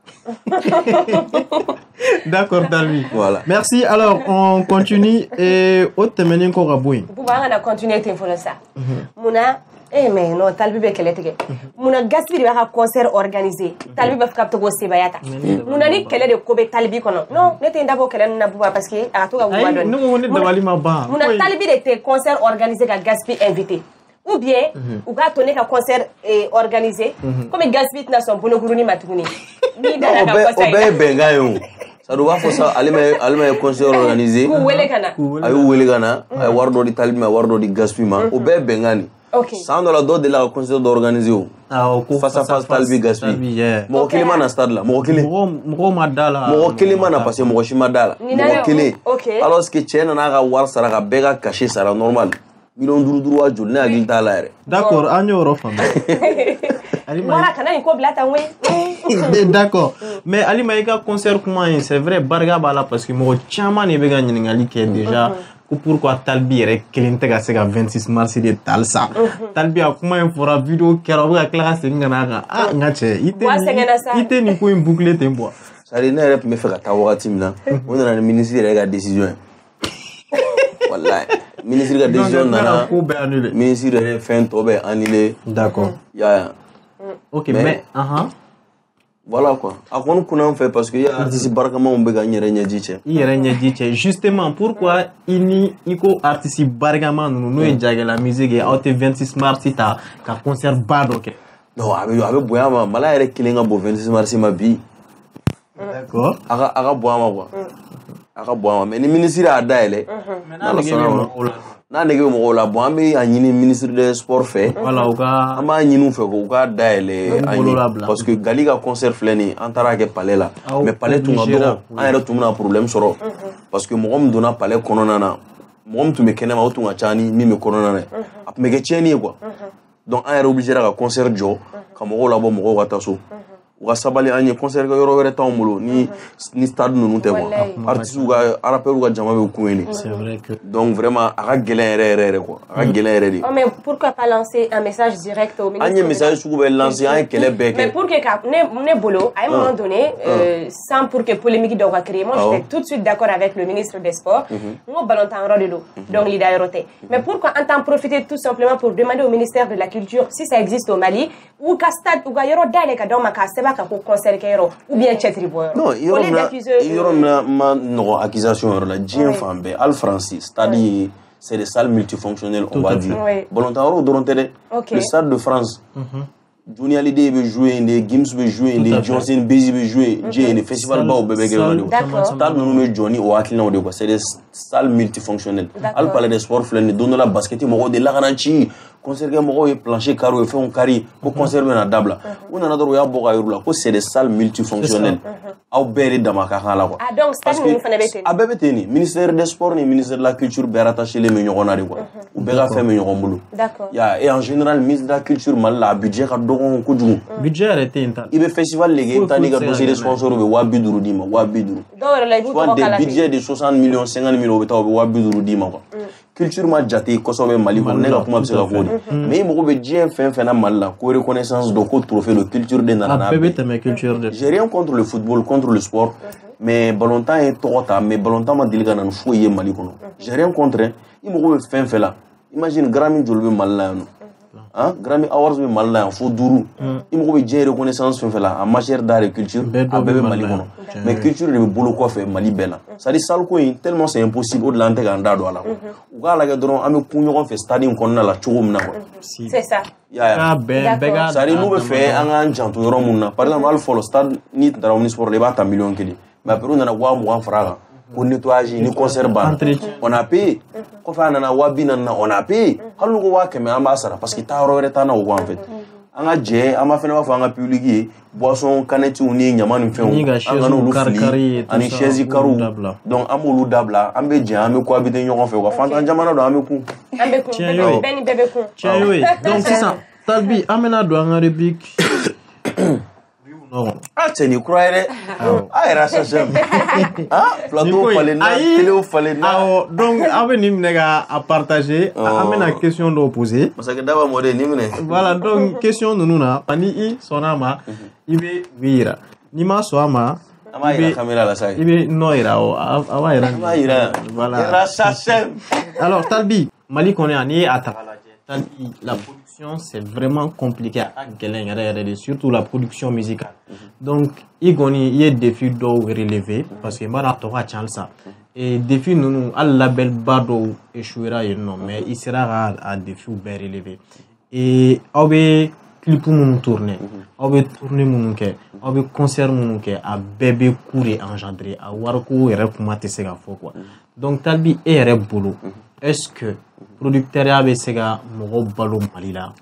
d'accord Talbi voilà merci alors on continue et autre menin ko gaboy Pouba on a continuer te folo ça muna eh mais non Talbi be keletege muna Gaspille ba concert organisé Talbi ba fka togo sebayata muna ni kele de ko be Talbi kono non ne te ndabo kele na buba parce que a to ga buba don non on est dabali ma ba muna Talbi de te concert organisé ka Gaspille invité ou bien ou ga tourner ka concert organisé comme Gaspille na son bono guru ni matuguni ni dara ka concert obe benga yo ça doit faut ça aller mais aller mais concert organisé ku wele kana ayu wele kana ay wardo di Talbi ma wardo di Gaspille ma obe bengani ok sans la dot de la concert d'organiser ah ok face à face Talbi Gaspille mo kelima na stade là mo kelima mo madala mo kelima na parce que mo shima dala mo kelé alors que tiena na ga war sara ga bega caché sara normal million duru duru wa jol na agil tala yare d'accord anyo ro fam Voilà, quand il coupe là, t'as oui. D'accord. Mais Ali Maïka concert comment c'est vrai barga bala parce que mo chama ne bega ngali qui est déjà pourquoi Talbi est kelinte ga sega vingt-six mars de talsa Talbi a comment il fera vidéo kera ba classe ngana ah ngache ite ite ni ko boucler tembo ça ne rep me faire ta wakati mina on a le ministre de la décision wallahi ministre de la décision nana ministre de fin tobe annulé d'accord ya ok mais aha Voilà quoi. A kɔni kunna fait parce que y a artiste barikamaw bɛ ka n yɛrɛ ɲɛji cɛ. I yɛrɛ ɲɛji cɛ. Justement, pourquoi i ni i ko artiste barikama ninnu n'o ye Jagɛla musique ye aw tɛ vingt-six mars ta ka concert ba dɔ kɛ? Non, a bɛ a bɛ bonya ma. Mala yɛrɛ kelen ka bɔ vingt-six mars ma bi. D'accord. A ka a ka bonya ma quoi. A ka bonya ma. Mais ni ministre y'a dayɛlɛ. N'ala sɔnna ma. N'a nege bɛ mɔgɔw la bon an bɛ a ɲini ministre des sports fɛ. Voilà u ka. An b'a ɲini u fɛ k'u ka dayɛlɛ an ye. Parce que Gali ka concert filɛ nin ye an taara kɛ palais la. Mais palais tun ka dɔgɔ. An yɛrɛ tun bɛna problème sɔrɔ. Parce que mɔgɔ min donna palais kɔnɔna na mɔgɔ min tun bɛ kɛnɛma o tun ka ca ni min bɛ kɔnɔna na ye. A tun bɛ kɛ tiɲɛni ye quoi. Donc an yɛrɛ obligé ka concert jɔ ka mɔgɔw labɔ mɔgɔw ka taa so. U ka sabali an ye concert kɛ yɔrɔ wɛrɛ t'anw bolo ni ni stade ninnu tɛ quoi. Artistes ka rappeurs ka jama bɛ kun ye de. C'est vrai que. Donc vraiment a ka gɛlɛn yɛrɛ yɛrɛ yɛrɛ quoi. A ka gɛlɛn yɛrɛ de. Oh mais pourquoi pas lancer un message direct au ministre? An ye message sugu bɛ lancer an ye kɛlɛ bɛɛ kɛ. Mais pour que ka ne ne bolo à un moment donné euh, sans pour que polémique dɔw ka créer moi je suis tout de suite d'accord avec le ministre des Sports. Ngo ballontan yɔrɔ de don. Donc leader yɔrɔ tɛ. Mais pourquoi en t'en profiter tout simplement pour demander au ministère de la Culture si ça existe au Mali ou ka stade ou ka yɔrɔ dayɛlɛ ka d'aw ma ka sɛbɛn ka ko concert kɛ ou bien cɛtiri bɔ yɔrɔ. Non yɔrɔ min na yɔrɔ min na ma nɔgɔ accusation yɔrɔ la diɲɛ fan bɛɛ hali Faransi stade ye c'est des salles multifonctionnelles on va dire. Ballontan yɔrɔ dɔrɔn tɛ dɛ. Le stade de France. Johnny Hallyday bɛ jouer yen de Gims bɛ jouer yen de Johnson Bezi bɛ jouer diɲɛ yen de festival baw bɛɛ bɛ kɛ yɔrɔ de quoi. Stade ninnu bɛ jɔ ni o hakilinaw de quoi c'est des salles multifonctionnelles. Hali palais des sports filɛ nin ye don dɔ la basket mɔgɔw de lakana ci. Concert kɛ mɔgɔw ye plancher carré ye fɛnw kari ko concert bɛna dabila u nana dɔrɔn u y'a bɔ ka yir'u la ko c'est des salles multifonctionnelles aw bɛɛ de dama ka kan la quoi. Ah donc stade ninnu fana bɛ ten. A bɛɛ bɛ ten nin ministère des sports ni ministère de la culture bɛɛ rattaché len bɛ ɲɔgɔn na de quoi u bɛɛ ka fɛn bɛ ɲɔgɔn bolo. D'accord. Ya et en général ministre de la culture Mali la a budget ka dɔgɔ kojugu. Budget yɛrɛ tɛ yen ta. I bɛ festival de kɛ i bɛ taa n'i ka dossier de sponsor u bɛ waa bi duuru d'i ma waa bi duuru. Dɔw yɛrɛ la i b'u tɔgɔ k'a la ten. Soit des budgets de soixante millions cinquante millions u bɛ taa u bɛ waa bi duuru d'i ma quoi. Culture ma jate kosɛbɛ Mali kɔnɔ ne ka kuma bɛ se ka fɔ o de. Mais i mago bɛ diɲɛ fɛn fɛn na Mali la ko reconnaissance dɔ ko trophée de culture de nana n'a bɛɛ. A bɛɛ bɛ tɛmɛ culture de. J'ai rien contre le football contre le sport mais ballontan ye tɔgɔ ta mais ballontan ma deli ka na ni foyi ye Mali kɔnɔ. J'ai rien contre i mago bɛ fɛn fɛn la imagine Grammy joli bɛ Mali la yan nɔ. Hein? Grammy Awards bɛ Mali la yan fo duuru i mago bɛ diɲɛ reconnaissance fɛn fɛn la en matière d'art et culture a bɛɛ bɛ Mali kɔnɔ mais culture de bɛ bolo kɔfɛ Mali bɛɛ la c'est à dire salle ko in tellement c'est impossible o de la an tɛ k'an da don a la u k'a lajɛ dɔrɔn an bɛ kun ɲɔgɔn fɛ stade in kɔnɔna la cogo min na quoi. C'est ça. K'a bɛn bɛɛ ka. C'est à dire n'u bɛ fɛ an k'an janto yɔrɔ mun na par exemple hali fɔlɔ stade n'i taara Omnisport la i b'a ta miliyɔn kelen mais après u nana waa mugan fara a kan ko nettoyage ni concert banna on a payé kɔfɛ a nana waa bi naani na on a payé hali n'u ko waa kɛmɛ an b'a sara parce que taa yɔrɔ wɛrɛ t'an na o ko en fait an ka jɛ an b'a fɛnɛ b'a fɔ an ka public ye boisson canettes ni ɲama ni fɛnw an ka n'olu fili ani chaise kariw donc an b'olu dabila an bɛ jɛ an bɛ cohabiter ɲɔgɔn fɛ quoi fantan jamana don an bɛ kun. An bɛ kun bɛɛ ni bɛɛ bɛ kun. Tiɲɛ y'o ye donc sisan Talbi an bɛna don an ka rubrique. Ah cɛ nin kura ye dɛ a yɛrɛ sasɛm ah plateau falen na télé falen na. Awɔ donc an bɛ nin minɛ ka a partager an bɛna question dɔw poser. Masakɛ Daba Mɔden nin minɛ. Voilà donc question ninnu na ni i sɔnna a ma i bɛ u bɛ yira n'i ma sɔn a ma. An b'a yira caméra la sa ye. I bɛ nɔ yira o a b'a yira. An b'a yira voilà yɛrɛ sasɛm. Alors Talbi Mali kɔnɔ yan n'i ye a ta k'a lajɛ Talbi la production c'est vraiment compliqué a ka gɛlɛn yɛrɛ yɛrɛ de surtout la production musicale donc i kɔni i ye défi dɔw relever parce que n b'a dɔn a tɔ ka ca halisa et défi ninnu hali labelba dɔw échouera yen nɔ mais i sera ka a défiw bɛɛ relever et aw bɛ clip minnu tourner aw bɛ tournée minnu kɛ aw bɛ concert minnu kɛ a bɛɛ bɛ coût de engendrer a wariko yɛrɛ kuma tɛ se ka fɔ quoi donc Talbi e yɛrɛ bolo est-ce que producteur bɛ se ka mɔgɔ balo Mali la.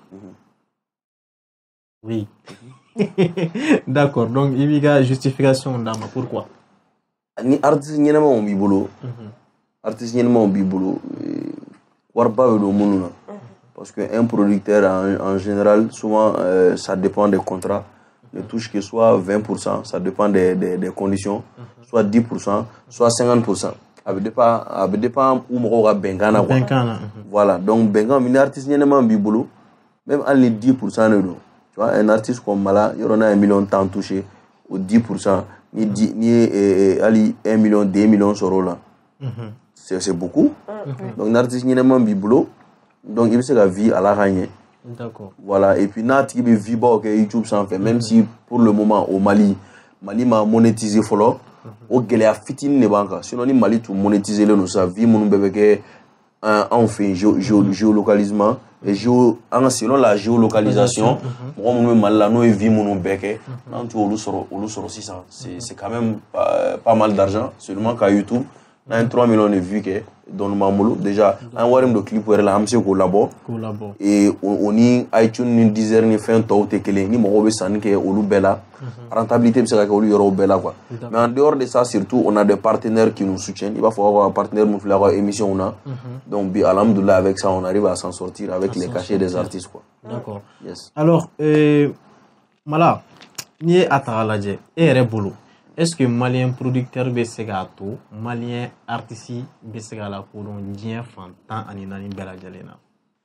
Oui. D'accord donc i b'i ka justification d'a ma pourquoi. Ni artiste ɲɛnamaw b'i bolo artiste ɲɛnamaw b'i bolo wariba bɛ don minnu na parce que un producteur en, en général souvent euh, ça dépend des contrats ne touche que soit vingt pour cent ça dépend des, des, des conditions soit dix pour cent soit cinquante pour cent. A bɛ dépend a bɛ dépend u mɔgɔw ka bɛnkan na quoi. Bɛnkan na. Voilà donc bɛnkan min ni artiste ɲɛnama b'i bolo même hali ni dix pour cent de don tu vois un artiste comme Mala yɔrɔ n'a ye million tan touché au dix pour cent ni di ni ye hali un million deux millions sɔrɔ o la c'est c'est beaucoup donc ni artiste ɲɛnama b'i bolo donc i bɛ se ka vie a la ka ɲɛ D'accord. Voilà, et puis n'a tigi be viba ok YouTube sans fait, même si pour le moment au Mali, Mali m'a monétisé follow, au gɛlɛya fitini ne b'an kan. Sinon ni Mali tout monétisé le nous sa vie mon bébé que on fait géolocalisement et géo selon la géolocalisation, moi mon Mali là nous vie mon bébé que on tu olu soro olu soro six cents. C'est c'est quand même pas, pas mal d'argent seulement qu'à YouTube. On a trois millions de vues que dans Mamolo déjà un warm de clip pour la amse collabo et on y iTunes ni Deezer ni fin to te kele ni mo be san ke olu bela rentabilité c'est que olu yoro bela quoi. Mais en dehors de ça surtout on a des partenaires qui nous soutiennent. Il va falloir avoir un partenaire nous faire la émission on a. Donc bi alhamdoulillah avec ça on arrive à s'en sortir avec les cachets des artistes quoi. D'accord. Yes. Alors euh Mala ni atalaje e re bolo. Est-ce que malien producteur be se ka to malien artiste be se ka la ko don diɲɛ fan tan ani naani bɛɛ lajɛlen na?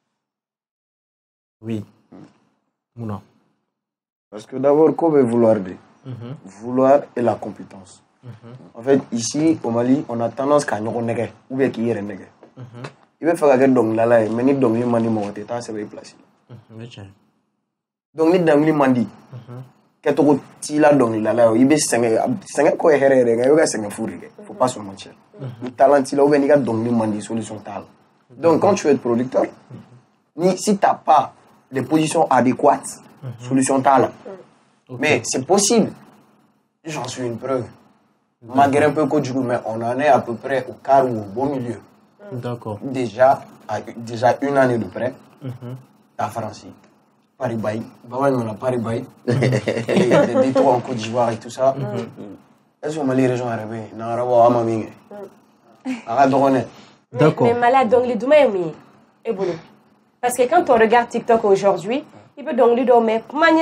Oui. Mouna. Parce que d'abord, quoi veut vouloir dire? Mm-hmm. Vouloir et la compétence. Mm-hmm. En fait, ici au Mali, on a tendance à nous néger ou bien qu'il y ait néger. Il veut faire que donc là là, mais ni donc ni mandi monter, tant c'est bien placé. Donc ni donc ni mandi. Keto tila donc là là, il veut cinq cinq quoi here here, il veut cinq fourri. Faut pas se mentir. Le talent il a ou bien il a donc ni mandi solution talent. Donc quand tu veux être producteur, ni si t'as pas les positions adéquates, solution talent. Okay. Mais c'est possible. J'en suis une preuve. Malgré un peu que du coup, mais on en est à peu près au quart ou au beau milieu. D'accord. Déjà, à, déjà une année de près, mm-hmm. à France, Paris Baye, on a Paris Baye, des détours en Côte d'Ivoire et tout ça. Est-ce qu'on m'a les régions arabes? Non, arabe, amaming. Arabe, d'accord. Mais malade, donc les domaines, et bon. Parce que quand on regarde TikTok aujourd'hui, il peut donc lui donner,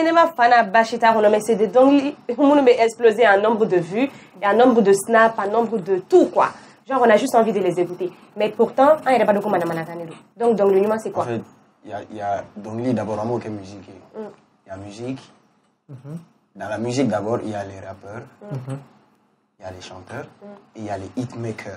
mais c'est des dongli, on peut exploser en nombre de vues, et en nombre de snaps, en nombre de tout quoi. Genre on a juste envie de les écouter. Mais pourtant, il n'y a pas de comment donc donc le numéro c'est quoi? En fait, il y a, il y a dongli d'abord un mot qui est musique. Il y a musique. Dans la musique d'abord, il y a les rappeurs, il y a les chanteurs, et il y a les hitmakers.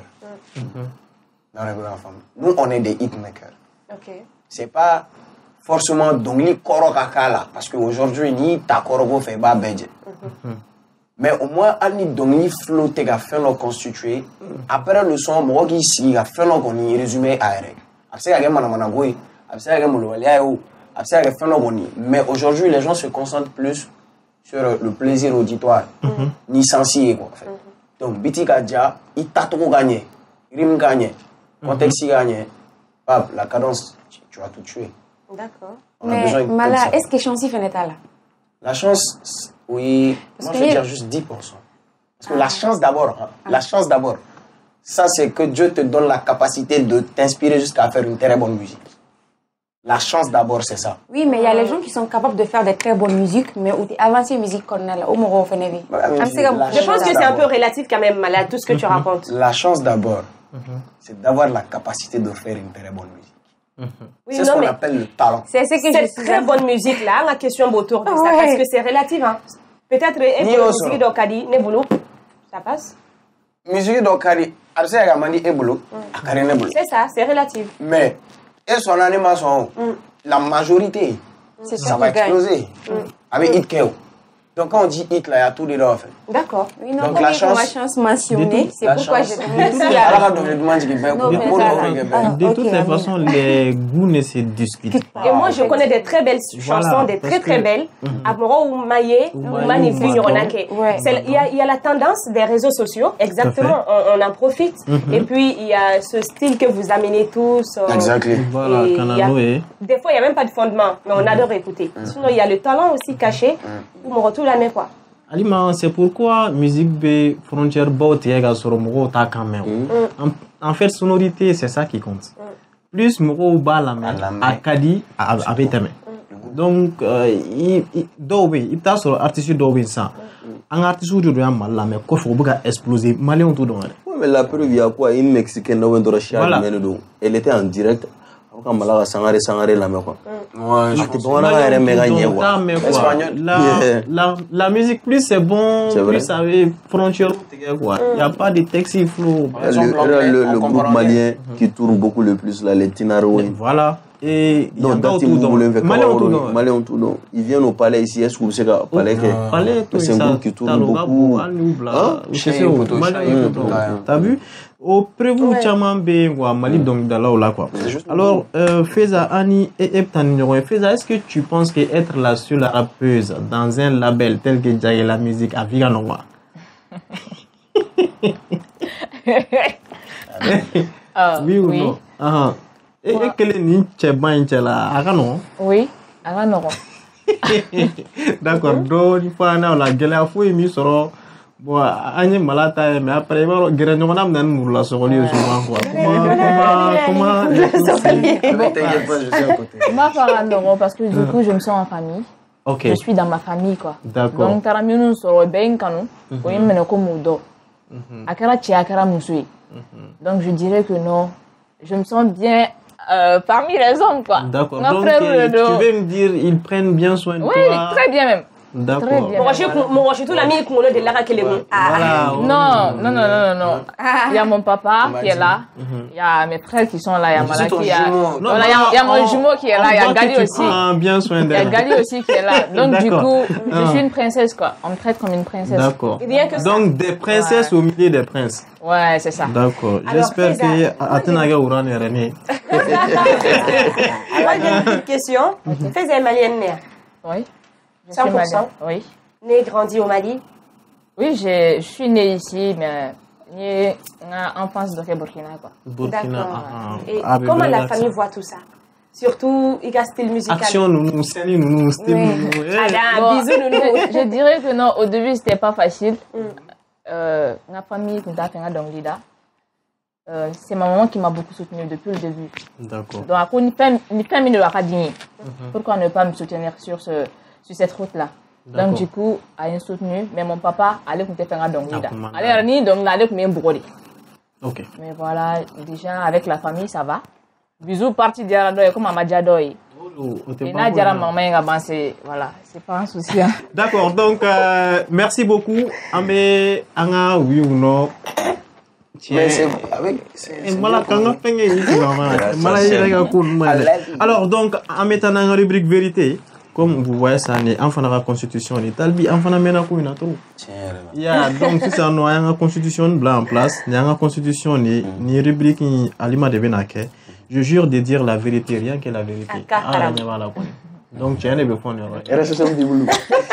Dans les nous on est des hitmakers. Ok. C'est pas forcément dongli koro kakala parce qu'aujourd'hui ni ta koro fait ba bedje. Mais au moins ani dongli flotte ga fait le constituer après le son mo qui si ga fait le koni résumé aéré. Après ga mana mana goy, après ga mo le ayo, après ga fait le koni. Mais aujourd'hui les gens se concentrent plus sur le plaisir auditoire, ni sensible quoi en fait. Donc biti ga dia, il t'a trop gagné, rime gagné, contexte gagné, la cadence tu vas tout tuer. D'accord. Mais Mala, est-ce que chance fait l'état là? La chance, oui. Parce moi, je vais dire juste dix pour cent. Parce que ah. la chance d'abord, hein, ah. la chance d'abord, ça c'est que Dieu te donne la capacité de t'inspirer jusqu'à faire une très bonne musique. La chance d'abord, c'est ça. Oui, mais il y a les gens qui sont capables de faire de très bonnes musiques, mais où tu avances une musique qu'on a là, au Moro, au Je pense que c'est un peu relatif quand même, Mala, tout ce que tu racontes. La chance d'abord, c'est d'avoir la capacité de faire une très bonne musique. Mmh. Oui, c'est ce qu'on mais... appelle le talent. C'est ce que cette très bonne musique là, la question autour de ça, ouais. Parce que c'est relatif. Hein. Peut-être une musique d'Okadi, Nebulu, ça passe. Musique d'Okadi, Arse Agamani Ebulu, Akari Nebulu. C'est ça, c'est relatif. Mais, et son animation, mm. la majorité, ça, ça va exploser. Mm. Avec Hitkeo. Donc quand on dit hit là, il y a tout dedans en fait. D'accord. Oui, non, donc la chance, ma chance mentionnée, c'est pourquoi je demande. De toutes les façons, les goûts ne se discutent pas. Et moi, je connais des très belles chansons, des très très belles. Amoro ou Maye, ou Manifu, il y a la tendance des réseaux sociaux. Exactement, on en profite. Et puis il y a ce style que vous amenez tous. Exactement. Voilà, des fois, il n'y a même pas de fondement, mais on adore écouter. Sinon, il y a le talent aussi caché. Ou mon retour la même fois. Alima, c'est pourquoi musique be frontière baut yega sur mogo ta quand même. En fait, sonorité, c'est ça qui compte. Plus mogo ba la main, akadi avec ta main. Donc, il doit il t'a sur artiste doit ça. Un artiste où tu dois mal la main, quoi faut pas exploser, malin tout dans. Oui, mais la preuve il y a quoi, une mexicaine dans le Chia, elle était en direct. Quand Malaga sangare sangare la main quoi. Ouais, la, la musique, plus c'est bon, c'est plus ça veut frontière. Il n'y a pas de texte, il faut. Le, le, le, le groupe malien qui tourne beaucoup le plus, là, les Tinaro. Voilà. Et il y a Donc, encore Dati tout dans. Mougoulin fait Malais ont tout Kawaroni, dans. Malais ont tout dans. Ils viennent au palais ici. Est-ce que vous savez qu'au palais, que- Palais, tout c'est un ça. groupe qui tourne Taloga, beaucoup. Boal, Noubla, Hein? ou Chai c'est ça, Poto, Malais Chai ont tout Poto, dans. ouais. T'as vu? Au prévu, Ouais. Tchaman B, ou à Mali, donc, là, là, quoi. Alors, euh, Feza, Annie et Eptan, Feza, est-ce que tu penses qu'être la seule rappeuse dans un label tel que Jagé la musique à Viganova? Ah, Oui ou non? Ah, et et quel est ni Tcheban Tchela? Ah, non? Oui, alors non. D'accord, donc, il faut aller la gueule à fouiller, mais sur. Bon, Annie Malata, mais après, il va y avoir un peu la soirée souvent, quoi. Comment, comment, Ne t'inquiète pas, je suis à côté. Ma parole non, parce que du coup, je me sens en famille. Ok, Je suis dans ma famille, quoi. d'accord. Donc, tara minnu sɔrɔ bɛɛ n kanu o ye minɛ ko m'o dɔn a kɛra cɛ a kɛra muso ye donc je dirais que non je me sens bien euh, parmi les hommes, quoi. D'accord, N ka donc frère euh, de don. tu veux me dire, ils prennent bien soin de Oui, toi? très bien même. Très D'accord. bien. Mɔgɔ si kun- mɔgɔ si t'u la min kunkolo de la ka kelen kun. Ah. Voilà. Non, non, non, non, non, non. Il y a mon papa qui est là. Il y a mes frères qui sont là. Il y a Mais c'est ton Malaki. Il y a, jumeau. Non, voilà, il y a, il y a mon on- jumeau qui est on là. Il y a voit que Gali tu aussi. prends bien soin Il y a d'elle. Gali aussi qui est là. Donc du D'accord. coup, je Ah. suis une princesse, quoi. On me traite comme une princesse. D'accord. Rien que ça. Donc, des princesses au milieu des princes. Ouais, c'est ça. D'accord. Alors, J'espère Faiza, que Atenaga Ouran est rené. Alors, j'ai une petite question. Faiza est malienne née. Oui. Je suis cent pour cent. malienne. Oui. Née et grandie au Mali. Oui, j'ai- je suis née ici, mais j'ai une enfance de Burkina, quoi. Burkina. D'accord. ah, Et ah, ben, comment la voilà. famille voit tout ça? Surtout, il y a un style musical. Action, nous, nous, Sani, nous, nous, style, Oui. nous, nous. Eh, Ada, Bon, bisous, nounou. je, je dirais que non, au début, c'était pas facile. Mm. Euh, ma famille, quand t'as fait un donglida, euh, c'est ma maman qui m'a beaucoup soutenue depuis le début. D'accord. Donc, après, une femme, une femme ne va pas dire. Pourquoi ne pas me soutenir sur, ce, sur cette route-là? D'accord. Donc, du coup, elle m'a soutenu, mais mon papa, allait quand faire un donglida. Ah, comment? Allez, ni donc, allait quand même brûler. Ok. Mais voilà, déjà, avec la famille, ça va. Bisous, parti d'Yaradoy, comme Amadjadoy. Oh, oh, t'es Et pas là, bon, Diara, non. maman, elle a avancé. Voilà, c'est pas un souci. Hein. D'accord, donc euh, merci beaucoup. Amé, Anga, oui ou non? Mais c'est avec. c'est- Eh, c'est voilà, bien quand on connu. fait ici, maman. Grâce à Voilà, il y a Dieu. un coup de mal. À la vie. Alors, donc, en mettant dans la rubrique vérité, comme vous voyez, ça n'est enfant dans la constitution. Et talbi, enfant dans la constitution, trop. Tiens, là. Il y a donc, si ça nous a une constitution blanc en place, il y a une constitution, ni, ni rubrique, ni aliment de benake. Je jure de dire la vérité, rien que la vérité. Ah, Ah, carrément. il y a voilà, quoi. Donc, tu as un éléphant, R S S M du boulot.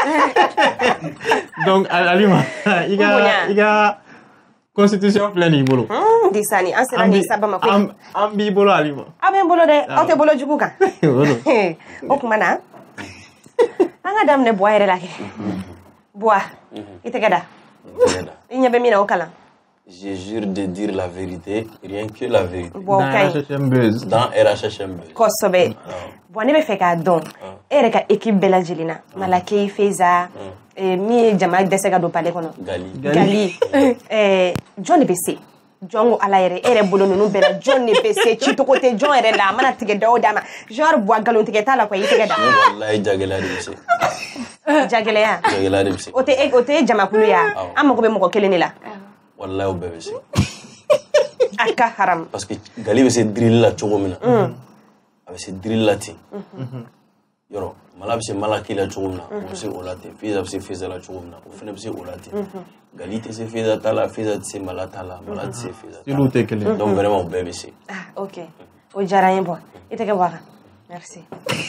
donc, aliment, il y a, il y a constitution pleine, il bolo. Hmm, di sani, an sera ni saba ma koyi. Am, am bi bolo aliment. A bɛ n bolo dɛ, aw tɛ bolo jugu kan. Voilà. O tuma na, an ka daminɛ buwa yɛrɛ la kɛ. Buwa, i tɛgɛ da. I ɲɛ bɛ min na o kalan. Je jure de dire la vérité, rien que la vérité. Buwa o Dans ka la ɲi septième buzz. Dans R H H M B. kosɛbɛ. Buwa ne bɛ fɛ k'a dɔn, e yɛrɛ ka équipe bɛɛ lajɛlen na, Malake, Feza, eh, min ye jama dɛsɛ ka don palais kɔnɔ. Gali. Gali, eh, jɔn de bɛ se? Jɔn ko ala yɛrɛ, e yɛrɛ bolo ninnu bɛɛ la, jɔn de bɛ se? Cicogo tɛ jɔn yɛrɛ la, a mana tigɛ da o da ma. Genre Buwa nkalon tigɛ t'a la quoi, i tɛgɛ da. Wallahi jagɛlɛya de bɛ se. Jagɛlɛya. Jagɛlɛya de bɛ se. O tɛ e- o tɛ jamakulu ye wa? An mago bɛ mɔgɔ kelen de la. Wallahi o bɛɛ bɛ se. A ka haram. Parce que gali bɛ se dirili la cogo min na. A bɛ se dirili la ten. Yɔrɔ mala bɛ se malaki la cogo min na. O bɛ se o la ten. Feza bɛ se feza la cogo min na. O fana bɛ se o la ten. Gali tɛ se feza ta la. Feza tɛ se mala ta la. Mala tɛ se feza ta Ilu tɛ kelen. la. Donc vraiment o bɛɛ bɛ se. Ah, ok. O diyara n ye bɔ. I tɛgɛ bɔ a kan. Merci.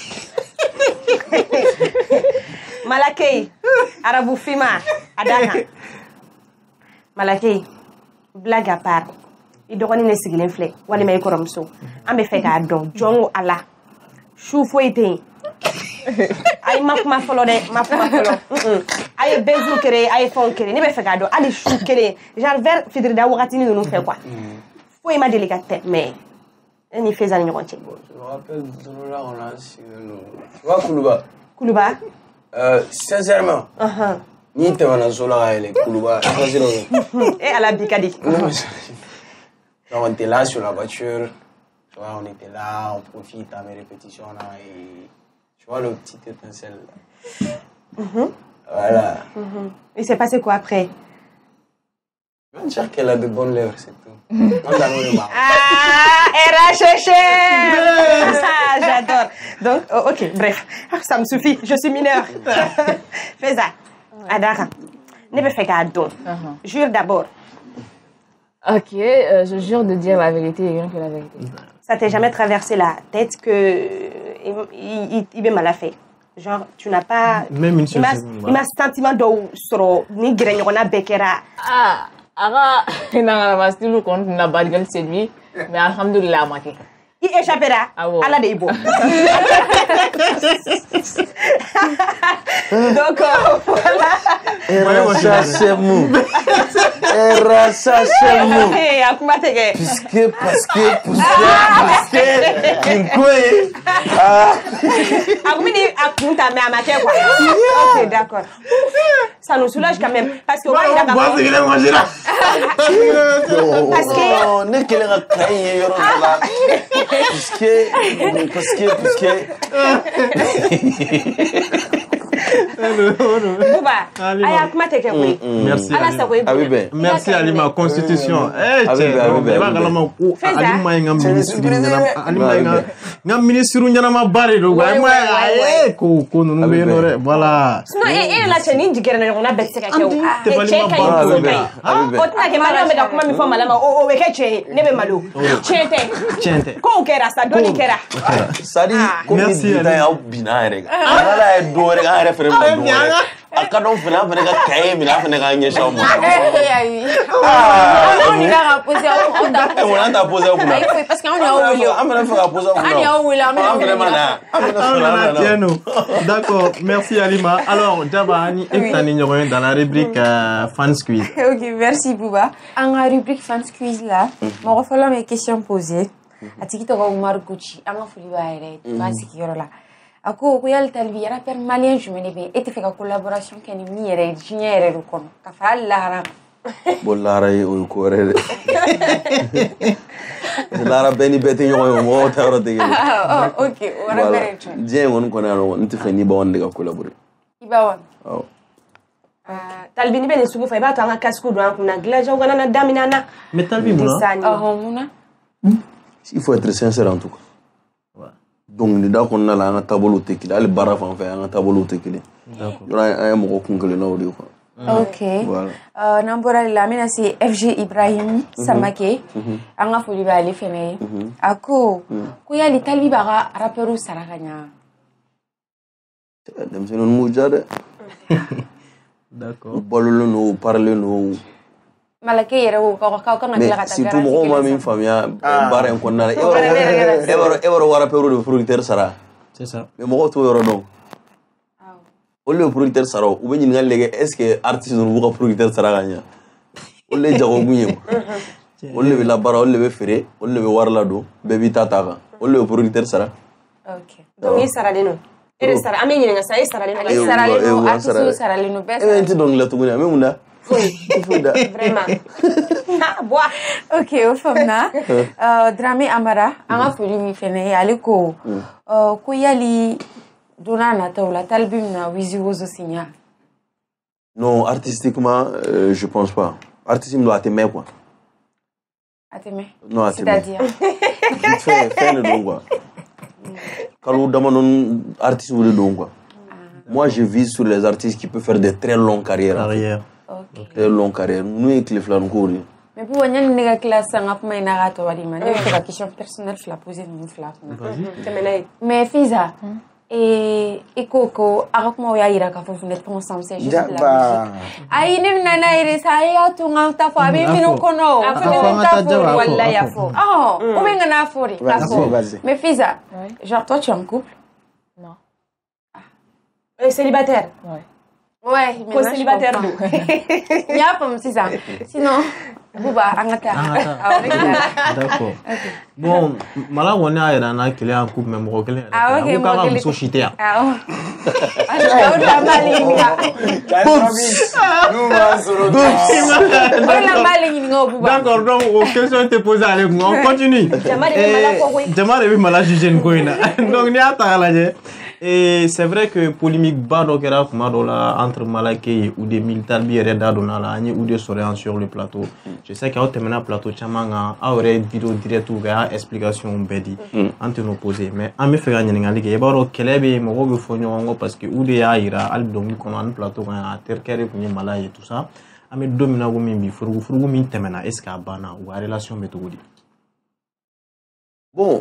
Malake, arabu fima, a da kan. Malake, blague à part. I dɔgɔnin ne sigilen filɛ walima i kɔrɔmuso. An bɛ fɛ k'a dɔn jɔn ko ala. Su foyi tɛ yen. A ye ma kuma fɔlɔ dɛ, ma kuma fɔlɔ. Mm-mm. A ye bɛnziw kere, a ye fɛnw kere. Ne bɛ fɛ k'a dɔn hali su kelen, genre vers fitirida wagatini ninnu fɛ quoi. Foyi ma deli ka tɛmɛ. E ni Feza ni ɲɔgɔn cɛ. Je me rappelle de là, on a assis. Tu vois, Koulouba, Kuluba? euh, sincèrement, Uh-huh. ni tɛmɛna so la ka yɛlɛ Koulouba, facile o. Et ala bi ka di. Non, mais ça- Donc, on était là sur la voiture, tu vois, on était là, on profite à mes répétitions là, et tu vois le petit étincelle là. Voilà. Il s'est passé quoi après? Je vais dire qu'elle a de bonnes lèvres, c'est tout. Ah, elle a cherché. Ah, j'adore. Donc, oh, ok, bref. Ça me suffit, je suis mineure. Fais ça. Adara. Ne me fais qu'à don. Jure d'abord. Ok, euh, je jure de dire la vérité et rien que la vérité. Ça t'est jamais traversé la tête que il, il, il mal à fait. Genre, tu n'as pas... Même une seule il seconde. Il m'a sentiment de sur ni greniona bekera. Ah, aga, n'a pas style contre n'a pas de séduit, mais alhamdoulilah maké. Il échappera à la débo. Donc, voilà. Erasa semu. Erasa semu. Puisque, parce que, puisque, parce que, Kinkoe. Ah. Ok, d'accord. Ça nous soulage quand même. Parce que, ouais, il a Parce que, on est qu'elle a créé, puisque, parce que, puisque. Merci. Merci Alima. Constitution. Eh, Alima est ministre. Alima ministre ñanama bari do way ma eh ko ko no be no re voilà no e e la cheni jigere na ngona betse ka kew te bali ma ba o ta ke mala me ga kuma mi fama lama o o we ke che ne be malo chente chente ko kera sa do ni kera sadi ko mi dita ya bina re ala e do re ga re fere mo do aka don fina fene ka kay mi na fene ka nye shaw mo ah on ni ga poser on da e wona ta poser ko na parce que on ya o wele amena fa poser ko na on ya o wele d'accord merci Alima alors Daba ani etani ñoy dans la rubrique euh, Fans Quiz. Ok, merci Bouba. En la rubrique Fans Quiz là, mon refolo mes questions posées. Atiki to Omar Gucci, anga fuli ba ere, basi ki yoro la. Ako ko yal talbi yara per malien je mene be et fait ka collaboration ken mi ere jiniere ru kono. Ka fa la haram. Bollara o ko re. Lara beni beti ñoy mo tawra de. Oh, ok, wara bere. Je won ko na ro nti feni ba wonde ka collaborer. Iba won. Oh. Talbi ni bene sugu fa ba to anga kasku do an kuna glaja ugana na damina na. Mais Talbi muna. Oh, muna. Il faut être sincère en tout cas. Ouais. Donc ni da ko na la nga tabolo tekile ali bara fa fa nga tabolo tekile. D'accord. Yora ay mo ko kunkele na wodi ko. Ok. Voilà. Euh nambora la mina c'est F G Ibrahim Samake. Anga foli ba ali fene. Ako ko yali Talbi bara rapperu sarakanya. Dem se non mu jade. D'accord. Bololo no parler no. Malake yere wo ko ko ko na la kata. Si tout mo ma min famia bara en ko na e woro e woro wara peru de producteur sara. C'est ça. Mais mo to yoro no. Ah. O le producteur sara o be ngal lege est-ce que artiste no ko producteur sara ganya. O le jago munyem. O le be la bara o le be fere o le be warla do be bi tata ga. O le producteur sara. OK. Donc il sara de no. Ere sara amenyi nga sa e sara de no. E sara le no artiste sara le no best. E nti donc la tuguni amemunda. Oui, vraiment. Bois. Ok, au famna. Euh, Dramé Amara, anga foli mi fene aliko. Euh, ko yali dona na tawla talbim na wizi wozo signa. Non, artistiquement, euh, je pense pas. Artistiquement, doit t'aimer quoi. À t'aimer. Non, à t'aimer. C'est-à-dire. Fais, fais le don quoi. Quand on demande artiste ou le don quoi. Moi, je vise sur les artistes qui peuvent faire des très longues carrières. Carrière. Okay. Très longue carrière. Nous, avec les flancs, mais pour venir dans la classe, on a pas mal de choses à dire. Mais c'est la question personnelle que je poser dans le mais Fiza, et et Coco, avec moi, il y a ira quand vous n'êtes pas ensemble, c'est juste de la musique. Aïe, ne nana ira ça, aïe, tu n'as pas fait, mais nous connaissons. Après, nous avons fait, voilà, il y a fait. Oh, on vient d'en faire. Mais Fiza, genre toi, tu es en couple? Non. Ah. Célibataire? Ouais. Ouais, mais pour célibataire d'où? Il y a pas c'est ça. Sinon, Bouba, Angata. D'accord. Bon, mala on a era na kele en couple même rokele. Ah OK, mo ka so chité. Ah oh. Ah, la malinga. Nous va sur le dos. La malinga Bouba. D'accord, donc aux questions étaient posées avec moi. On continue. Jamal est mala ko oui. Jamal est mala juger ngoina. Donc ni ata la je. Et c'est vrai que polémique bado kera kumadola entre Malaké ou des militaires bière d'adonala ou des soréans sur le plateau. Je sais qu'il y a un plateau chamanga aurait vidéo direct ou explication bedi entre nous poser mais en me fait gagner ngali ke baro kelebe mo go fonyo parce que ou de ya ira al donc kono an plateau ga terkere kunye mala et tout ça ame domina go min bi furugu furugu min temena est-ce que bana ou relation metodi. Bon,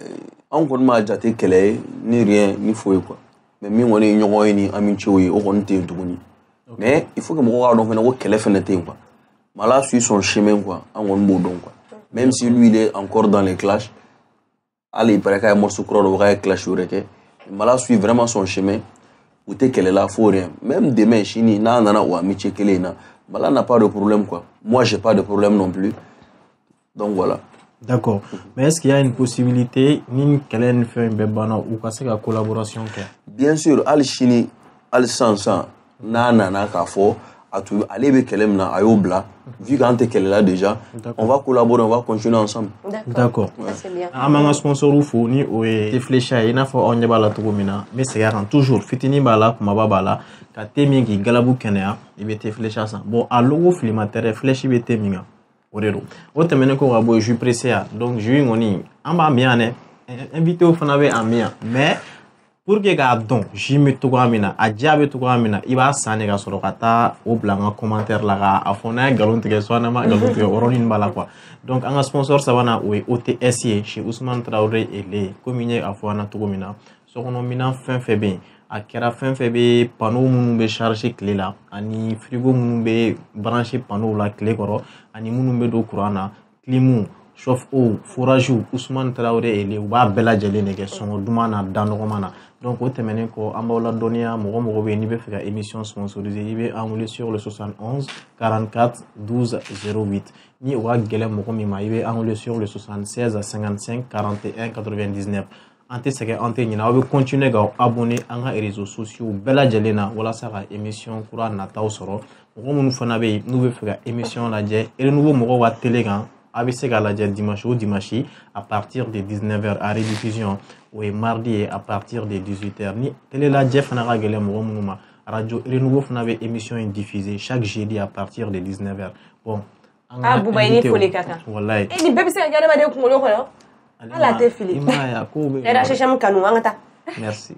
on ne m'a pas dit qu'elle est ni rien, ni fouille quoi. Mais moi, on est ignorant ni amitié, on est tout ni. Mais il faut que moi, on fasse qu'elle est fenêtre quoi. Mala suit son chemin quoi, en on bodon quoi. Même si lui il est encore dans les clashs, allez, il paraît qu'il y a un morceau de croix, il clash sur le Mala suit vraiment son chemin. Ou t'es qu'elle est là, faut rien. Même demain, chini, na na na ou amitié qu'elle est na. Mala n'a pas de problème quoi. Moi, j'ai pas de problème non plus. Donc voilà. D'accord. Mais est-ce qu'il y a une possibilité ni qu'elle fait un bébana ou qu'à la collaboration? Bien sûr, al chini, al sansa, na na na kafo, à tout, allez avec qu'elle na ayobla, vu qu'elle est là déjà, on va collaborer, on va continuer ensemble. D'accord. Ouais. C'est bien. Amanga sponsor ou fou ni ou est fléché, il n'a pas on y va la tourmina, mais c'est garant toujours. Fitini bala, kuma bala, ka temi qui galabou kenea, il va te flécher ça. Bon, à l'eau flimatere fléché il va te minga. Orero. Ote mene ko rabo je pressé donc je ngoni amba bien invité au fanabe amia mais pour que ga don jimi to amina a jabe to amina iba sane ga soro kata o blanga commentaire la ga afona galon te so na ma galon te oronin bala quoi donc un sponsor savana ou O T S chez Ousmane Traoré et les communier afona to mina so kono mina fin fait bien a kera fin fait be panneau munu be charger clé là ani frigo munu be brancher panneau la clé koro ani munu be do courant climu chauffe eau fourrage Ousmane Traoré et les ba bela jeli nege son dumana danogomana donc o temene ko ambola donia mo mo be ni be faire émission sponsorisée ibe amulé sur le soixante et onze quarante-quatre douze zéro huit ni wa gele mo ko mi ma ibe amulé sur le soixante-seize cinquante-cinq quarante et un quatre-vingt-dix-neuf. Ante sege ante nyina obe continuer ga abonner à les réseaux sociaux bela jelena wala saka émission kura na taw soro ko munu fana be nou be faire émission la je et nouveau mo wa télé ga abi sega la je dimanche au dimanche à partir de dix-neuf heures à rediffusion ou mardi à partir de dix-huit heures ni télé la je fana ga gele mo munu ma radio et nouveau fana be émission diffusée chaque jeudi à partir de dix-neuf heures. Bon ah boubaini foli kaka wallahi et ni bébé c'est ngana ba de ko ngolo ko ala te Philippe era chacham kanu ngata. Merci.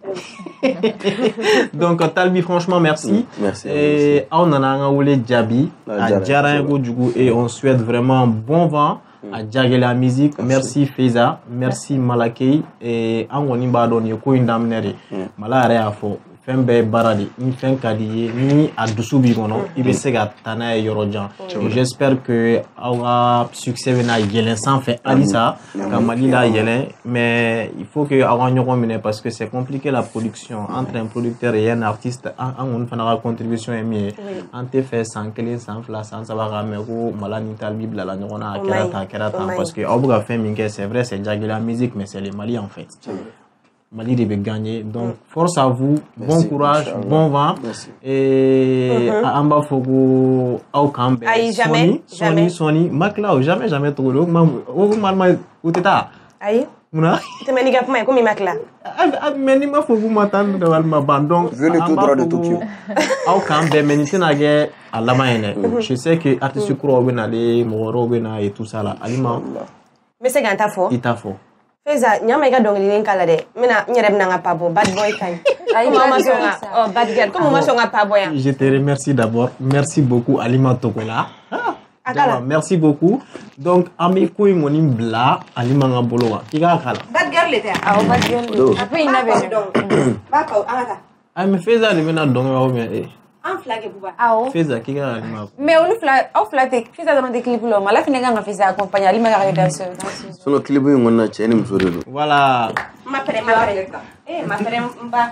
Donc Talbi franchement merci. Merci. Et on en a un Djabi à Djarango du coup et on souhaite vraiment bon vent à Djagela musique. Merci Feza, merci Malaké et Angoni Badon Yoko Indamnere. Malare afo fembe baradi ni fen kadiye ni adusu bi gono ibe sega tana yorojan. J'espère que aura succès na yelen sans fait alisa kamalila yelen mais il faut que awa nyoko mine parce que c'est compliqué la production entre un producteur et un artiste on fera contribution est mieux ante fait sans clé sans fla sans savoir mais ko malani talbi bla la nyona kerata kerata parce que abuga fait minke c'est vrai c'est Djagela musique mais c'est les Mali en fait. Mali devait gagner. Donc, force à vous, Merci, bon courage, Inch'Allah. bon vent. Merci. Et à Amba Fogo, au Cambe, Aïe, jamais, Sony, jamais. Sony, Sony, Maclao, jamais, jamais trop long. Au Malma, où t'es là? Aïe. Mouna? Tu m'as dit que comme il m'a cla. Mais il m'a Fogo m'attendre de Malma Bandong. Venu tout droit de Tokyo. Au Cambe, mais il n'a à la main. Je sais que artiste Kuro ben aller, Moro ben et tout ça là. Aliment, Mais c'est ganta fo. il t'a faux. Feza nyama ga dongli len kala de. Mina nyereb na nga pabo bad boy time. Comment ma songa? Oh bad girl. Comment ma songa pabo ya? Je te remercie d'abord. Merci beaucoup, Alima Tokola. Ah, Akala. merci beaucoup. Donc, ami koy ngoni bla Alima ngaboloa. Kiga akala. Bad girl le te. Ah, on va dire. Après, il n'avait Ba pa angata. Ah, mais fais-ça, le mena donga wa bien. Eh, En flag buba. Ah, oh. fais-ça, kiga Alima. Mais on flat, on flatte. Fais ça dans des clips là. Mais là, finalement, on fait ça accompagner. Il m'a regardé dans ce. Sur le clip, on a tenu un peu de l'eau. Voilà. Ma pere ma pere. Eh ma pere mba.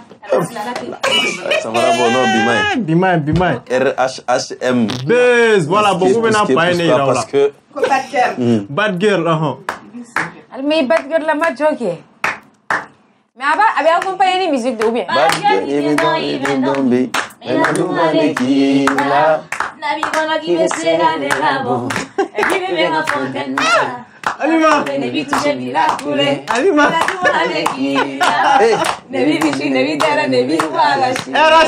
Ça va d'abord, non, Bimay. Bimay, Bimay. R H H M. Buzz, voilà, Parce que- beaucoup maintenant parce que- pas né là. Parce que. Ko bad girl. Bad girl, ah. Mais bad girl la ma joke. Mais aba, aba accompagner les musiques de ou bien. Bad girl, even though, even though, be. And I do my tequila. La vivona qui me será de rabo, e vive me a fontenna. Alima. Alima. Era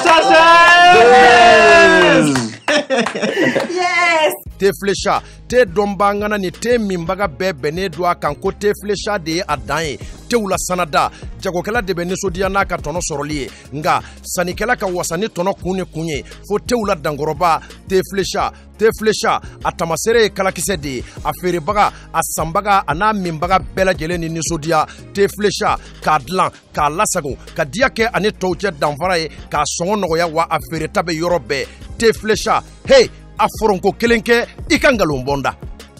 Yes. te flecha te dɔnbangana ni te minbaga bɛɛ bɛnnen don a kan ko te flecha de ye a dan ye tew la sanada jagokɛla de bɛ nisɔndiya n'a ka tɔnɔ sɔrɔli ye nka sannikɛla ka wasa ni tɔnɔ kun ni kun ye fo tew la dankɔrɔba te flecha te flecha a tamasere ye kalakisɛ de ye a feerebaga a sanbaga a n'a minbaga bɛɛ lajɛlen ni nisɔndiya te flecha k'a dilan k'a lasago ka diya kɛ ani tɔw cɛ danfara ye k'a sɔngɔ nɔgɔya wa a feereta bɛ yɔrɔ bɛɛ te flecha hey a foronko kelen kɛ i ka ngalon bɔnda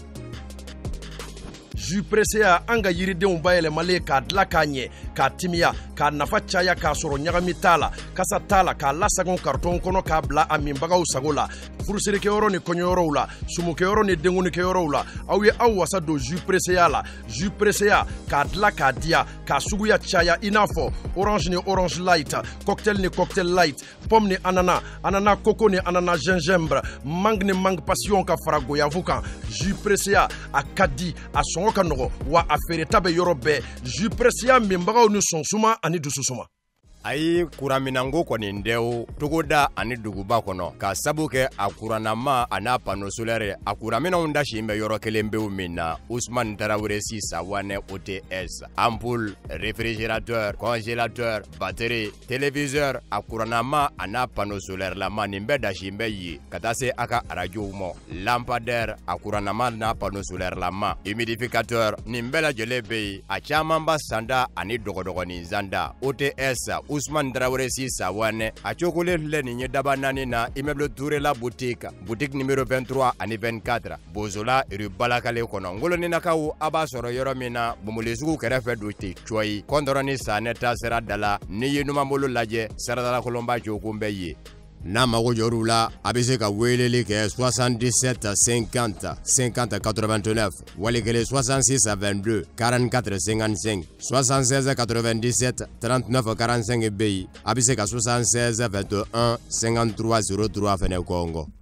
jus pressé an ka yiridenw bayɛlɛmalen k'a dilan k'a ɲɛ k'a timiya k'a nafa caya k'a sɔrɔ ɲagami t'a la kasa t'a la k'a lasagon karton kɔnɔ k'a bila a minbagaw sago la furusirikɛyɔrɔ ni kɔɲɔyɔrɔw la sumukɛyɔrɔ ni denkunikɛyɔrɔw la aw ye aw wasa don jus pressé la jus pressé k'a dilan k'a diya k'a suguya caya i n'a fɔ orange ni orange light cocktail ni cocktail light pomme ni anana anana coco ni anana gingembre mangue ni mangue passion ka fara goyavu kan jus pressé a ka di a sɔngɔ ka nɔgɔ wa a feereta bɛ yɔrɔ bɛɛ jus pressé minbagaw ni sɔnsuma ani dususuma ayi kuraminanko kɔni dɛw togoda ani duguba kɔnɔ ka sabu kɛ a kurannama a n'a pano solaire a kuraminanw dasi bɛ yɔrɔ kelen bew min na Ousmane Tarawele si Sawane O T S ampoule réfrigérateur congélateur batterie téléviseur a kurannama a n'a pano solaire lama nin bɛɛ dasi bɛ ye ka taa se a ka arajow ma lampadaire a kurannama n'a pano solaire lama humidificateur nin bɛɛ lajɛlen bɛ yen a caman ba sanda ani dɔgɔdɔgɔnin zanda O T S Ousmane Tarawele si Sawane a cokolen filɛ nin ye daba naani na immeuble Touré la boutique boutique numéro vingt-trois ani vingt-quatre Bozola rue Balakale kɔnɔ ngoloninakaw a b'a sɔrɔ yɔrɔ min na Bomoli sugu kɛrɛfɛ don ten coyi kɔndɔrɔni Sanɛ ta sira da la n'i ye numanbolo lajɛ saradala kolonba jokun bɛ ye n'a mago jɔr'u la a bɛ se ka weleli kɛ soixante-dix-sept cinquante cinquante quatre-vingt-neuf wali kelen soixante-six vingt-deux quarante-quatre cinquante-cinq soixante-seize quatre-vingt-dix-sept trente-neuf quarante-cinq bɛ yen a bɛ se ka soixante-seize vingt et un cinquante-trois zéro trois fɛnɛ kɔngɔ